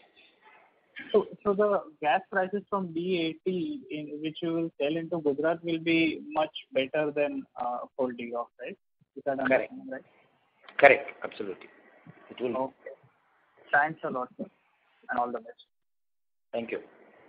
So, so the gas prices from B eighty, in which you will sell into Gujarat, will be much better than uh, for Duroc, right? Is that Correct. Right? Correct. Absolutely. It will. Okay. Thanks a lot, sir, and all the best. Thank you.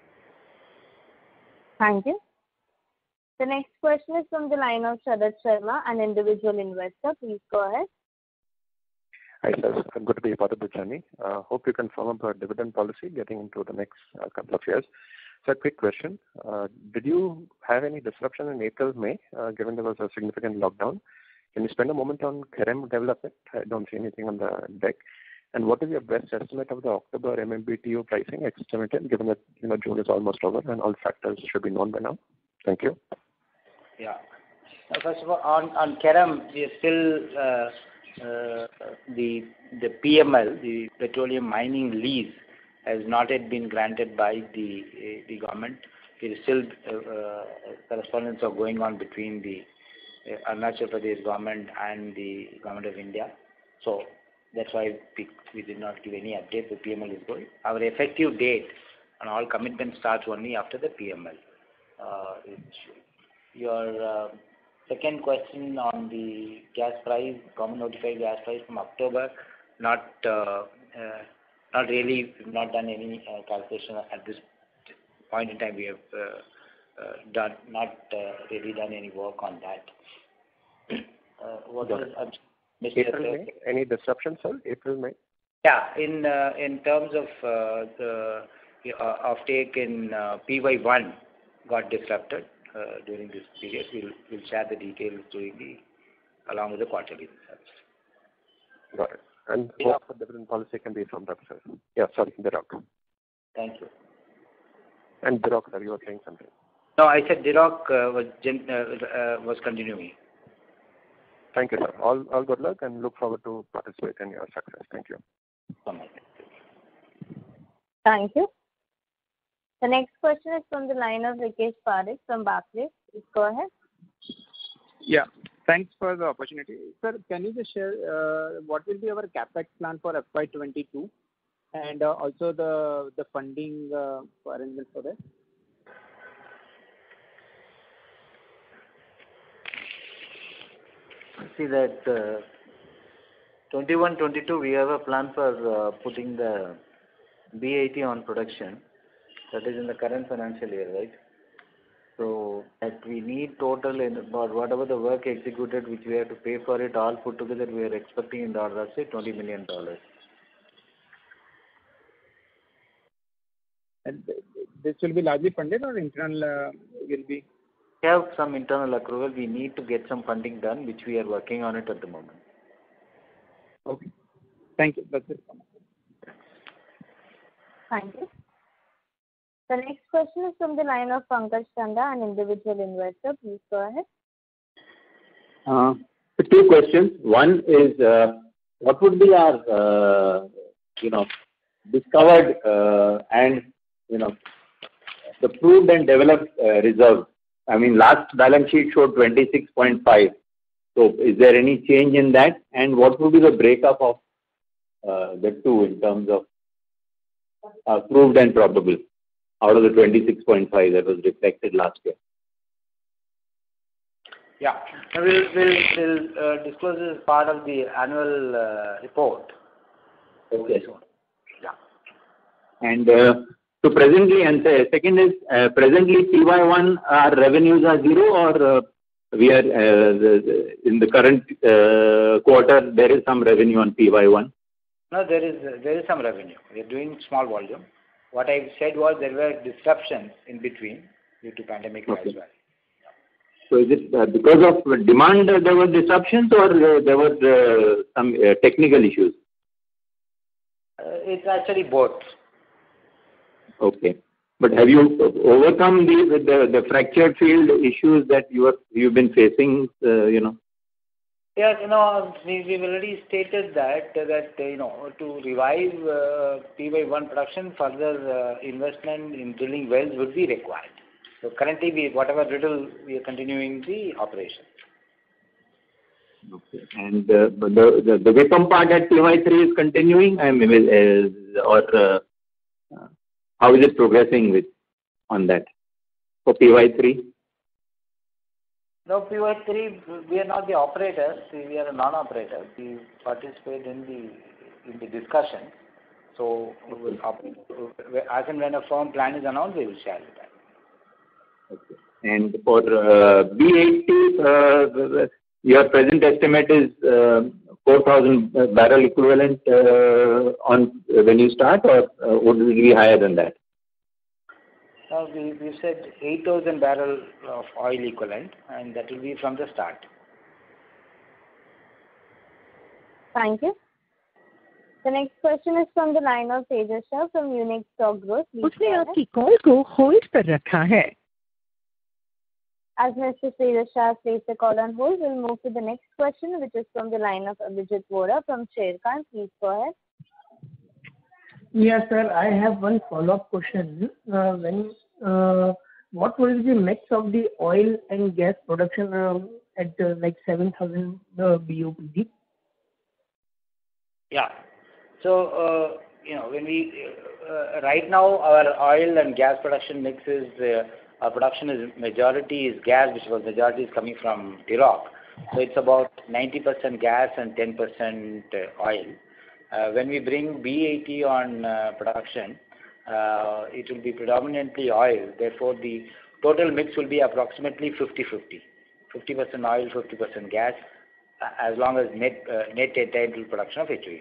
Thank you. The next question is from the line of Sharad Sharma, an individual investor. Please go ahead. Hi, sir. I'm good to be part of the journey. Uh, hope you can firm up a dividend policy getting into the next uh, couple of years. So, a quick question. Uh, did you have any disruption in April, May, uh, given there was a significant lockdown? Can you spend a moment on Kerem development? I don't see anything on the deck. And what is your best estimate of the October M M B T U pricing estimated, given that you know June is almost over and all factors should be known by now? Thank you. Yeah. Now, first of all, on on Kerem, we are still uh, uh, the the P M L, the petroleum mining lease, has not yet been granted by the uh, the government. There is still uh, uh, correspondence are going on between the uh, Arunachal Pradesh government and the government of India. So that's why we, we did not give any update. The P M L is going. Our effective date on all commitments starts only after the P M L. Uh, your uh, second question on the gas price, common notified gas price from October, not uh, uh, not really, we've not done any uh, calculation at this point in time. We have uh, uh, done not uh, really done any work on that. Uh, what was uh, April, May? Any disruption, sir? April, May? Yeah, in uh, in terms of uh, the uh, offtake in uh, P Y one got disrupted uh, during this period. We'll we'll share the details during the along with the quarterly results. Got it. And yeah. Hope the dividend policy can be summed up, sir. Yeah, sorry, Dirok. Thank you. And Dirok, sir, you were saying something. No, I said Dirok uh, was gen- uh, uh, was continuing. Thank you, sir. All all good luck and look forward to participate in your success. Thank you. Thank you. The next question is from the line of Rikesh Parekh from Barclays. Please go ahead. Yeah. Thanks for the opportunity. Sir, can you just share uh, what will be our capex plan for F Y twenty-two and uh, also the the funding uh, arrangement for that? See that uh, twenty-one twenty-two we have a plan for uh, putting the B eighty on production. That is in the current financial year, right? So that we need total in about whatever the work executed, which we have to pay for it, all put together, we are expecting in the order of say twenty million dollars. And this will be largely funded or internal uh, will be? We have some internal accrual. We need to get some funding done, which we are working on it at the moment. Okay. Thank you. That's it. Thank you. The next question is from the line of Pankaj Chanda, an individual investor. Please go ahead. Uh, two questions. One is, uh, what would be our, uh, you know, discovered uh, and, you know, the proved and developed uh, reserves? I mean, last balance sheet showed twenty-six point five. So is there any change in that? And what would be the breakup of uh, the two in terms of uh, proved and probable out of the twenty-six point five that was reflected last year? Yeah, we'll, we'll, we'll uh, disclose this as part of the annual uh, report. Okay. Yeah. And uh, so presently, and the second is, uh, presently P Y one, our revenues are zero, or uh, we are, uh, the, the, in the current uh, quarter, there is some revenue on P Y one? No, there is, uh, there is some revenue. We are doing small volume. What I said was there were disruptions in between due to pandemic Okay. as well. So is it uh, because of demand uh, there were disruptions, or uh, there was uh, some uh, technical issues? Uh, it's actually both. Okay. But have you overcome the, the, the fractured field issues that you are, you've been facing, uh, you know? Yes, you know, we, we've already stated that, that you know, to revive uh, P Y one production, further uh, investment in drilling wells would be required. So currently, we, whatever little, we are continuing the operation. Okay. And uh, the, the, the weapon part at P Y three is continuing, I mean, is, or uh, how is it progressing with on that for P Y three? No, P Y three, we are not the operator. We are a non-operator. We participate in the in the discussion. So, we will up, as and when a firm plan is announced, we will share with that. Okay. And for uh, B eighty, uh, your present estimate is uh, four thousand barrel equivalent uh, on when you start, or uh, would it be higher than that? Uh, we we said eight thousand barrel of oil equivalent, and that will be from the start. Thank you. The next question is from the line of Tejas Shah from Unique Stock Growth. उसने आपकी call को hold पर रखा है. As Mister Tejas Shah placed the call on hold, we'll move to the next question, which is from the line of Abhijit Vora from Sharekhan. Please go ahead. Yes, sir. I have one follow-up question. Uh, when uh, what will be the mix of the oil and gas production um, at uh, like seven thousand uh, B O P D? Yeah. So, uh, you know, when we, uh, right now our oil and gas production mix is, uh, our production is, majority is gas, which was majority is coming from Iraq. So it's about ninety percent gas and ten percent oil. Uh, when we bring B eighty on uh, production, uh, it will be predominantly oil. Therefore, the total mix will be approximately fifty fifty. fifty percent oil, fifty percent gas, uh, as long as net, uh, net attainable production of H O E C.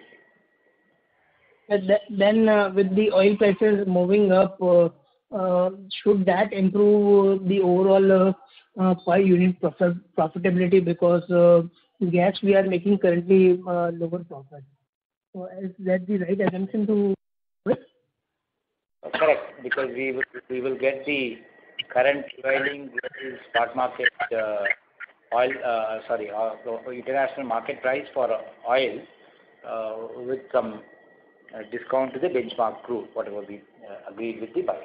Then uh, with the oil prices moving up, uh, uh, should that improve the overall uh, uh, per unit profit, profitability, because uh, gas we are making currently uh, lower profit. So is that the right assumption to make? Correct, because we will, we will get the current prevailing global spot market uh, oil, uh, sorry, uh, international market price for oil uh, with some uh, discount to the benchmark crude, whatever we uh, agreed with the buyer.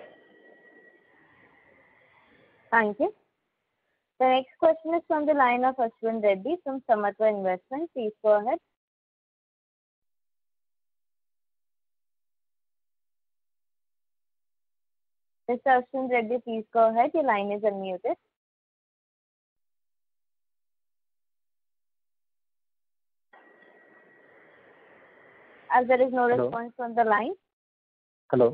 Thank you. The next question is from the line of Ashwin Reddy from Samatva Investment. Please go ahead. Mister Ashwin Reddy, please go ahead. Your line is unmuted. As there is no Hello. response from the line. Hello.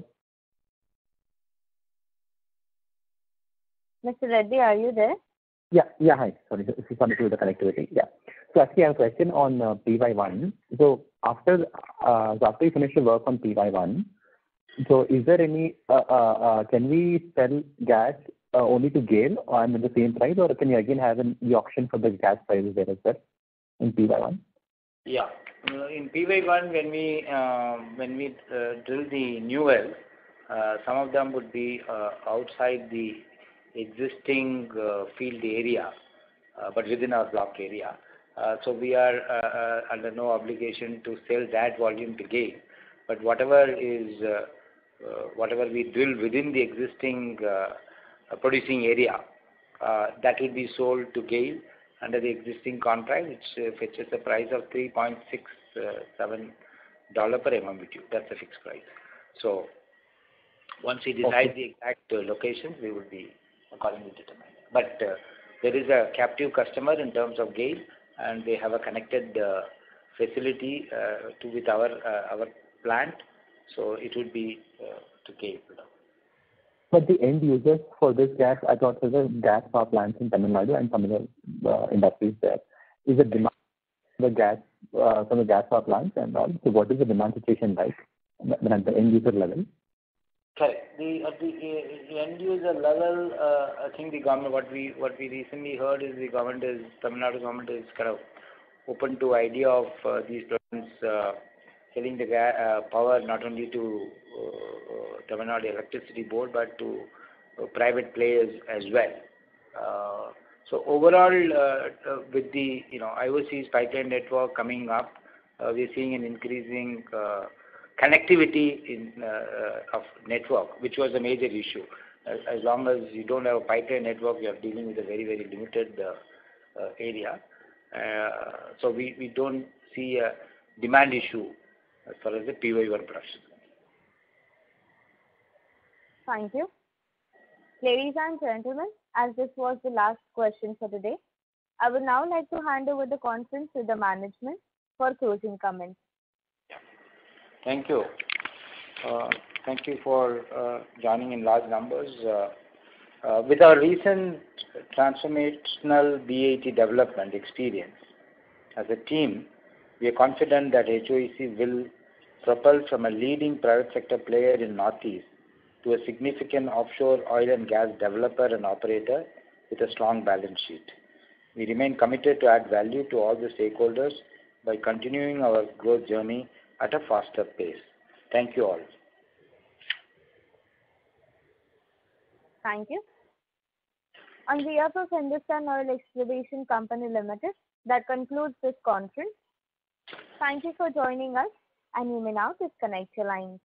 Mister Reddy, are you there? Yeah, yeah, hi. Sorry, this is something to do with the connectivity. Yeah. So actually, I have a question on uh, P Y one. So after uh, so after you finish your work on P Y one, so is there any, uh, uh, uh, can we sell gas uh, only to GAIL or at the same price, or can you again have an e-auction for the gas prices there as well in P Y one? Yeah. Uh, in P Y one, when we uh, when we uh, drill the new wells, uh, some of them would be uh, outside the existing uh, field area, uh, but within our block area. Uh, so we are uh, uh, under no obligation to sell that volume to GAIL. But whatever is uh, uh, whatever we drill within the existing uh, uh, producing area, uh, that will be sold to GAIL under the existing contract, which uh, fetches a price of three point six seven dollars per M M B T U. That's a fixed price. So once we decide okay. the exact uh, locations, we will be accordingly determined. But uh, there is a captive customer in terms of GAIL, and they have a connected uh, facility uh, to with our uh, our plant. So it would be uh, to GAIL. But the end users for this gas, I thought there were gas power plants in Tamil Nadu and some other uh, industries there. Is it demand the gas uh, from the gas power plants and all? So what is the demand situation like at the end user level? Correct. The at the uh, end user level, uh, I think the government, what we what we recently heard is the government is Tamil Nadu government is kind of open to idea of uh, these plants uh, selling the gas, uh, power not only to uh, Tamil Nadu Electricity Board but to uh, private players as well. Uh, so overall, uh, uh, with the you know I O C's pipeline network coming up, uh, we are seeing an increasing uh, connectivity in uh, uh, of network, which was a major issue. As, as long as you don't have a pipeline network, you are dealing with a very very limited uh, uh, area. Uh, so we, we don't see a demand issue as far as the P Y one production. Thank you. Ladies and gentlemen, as this was the last question for today, I would now like to hand over the conference to the management for closing comments. Thank you. Uh, thank you for uh, joining in large numbers. Uh, uh, with our recent transformational B A T development experience, as a team, we are confident that H O E C will propel from a leading private sector player in Northeast to a significant offshore oil and gas developer and operator with a strong balance sheet. We remain committed to add value to all the stakeholders by continuing our growth journey at a faster pace. Thank you all. Thank you. On behalf of Hindustan Oil Exploration Company Limited, that concludes this conference. Thank you for joining us, and you may now disconnect your lines.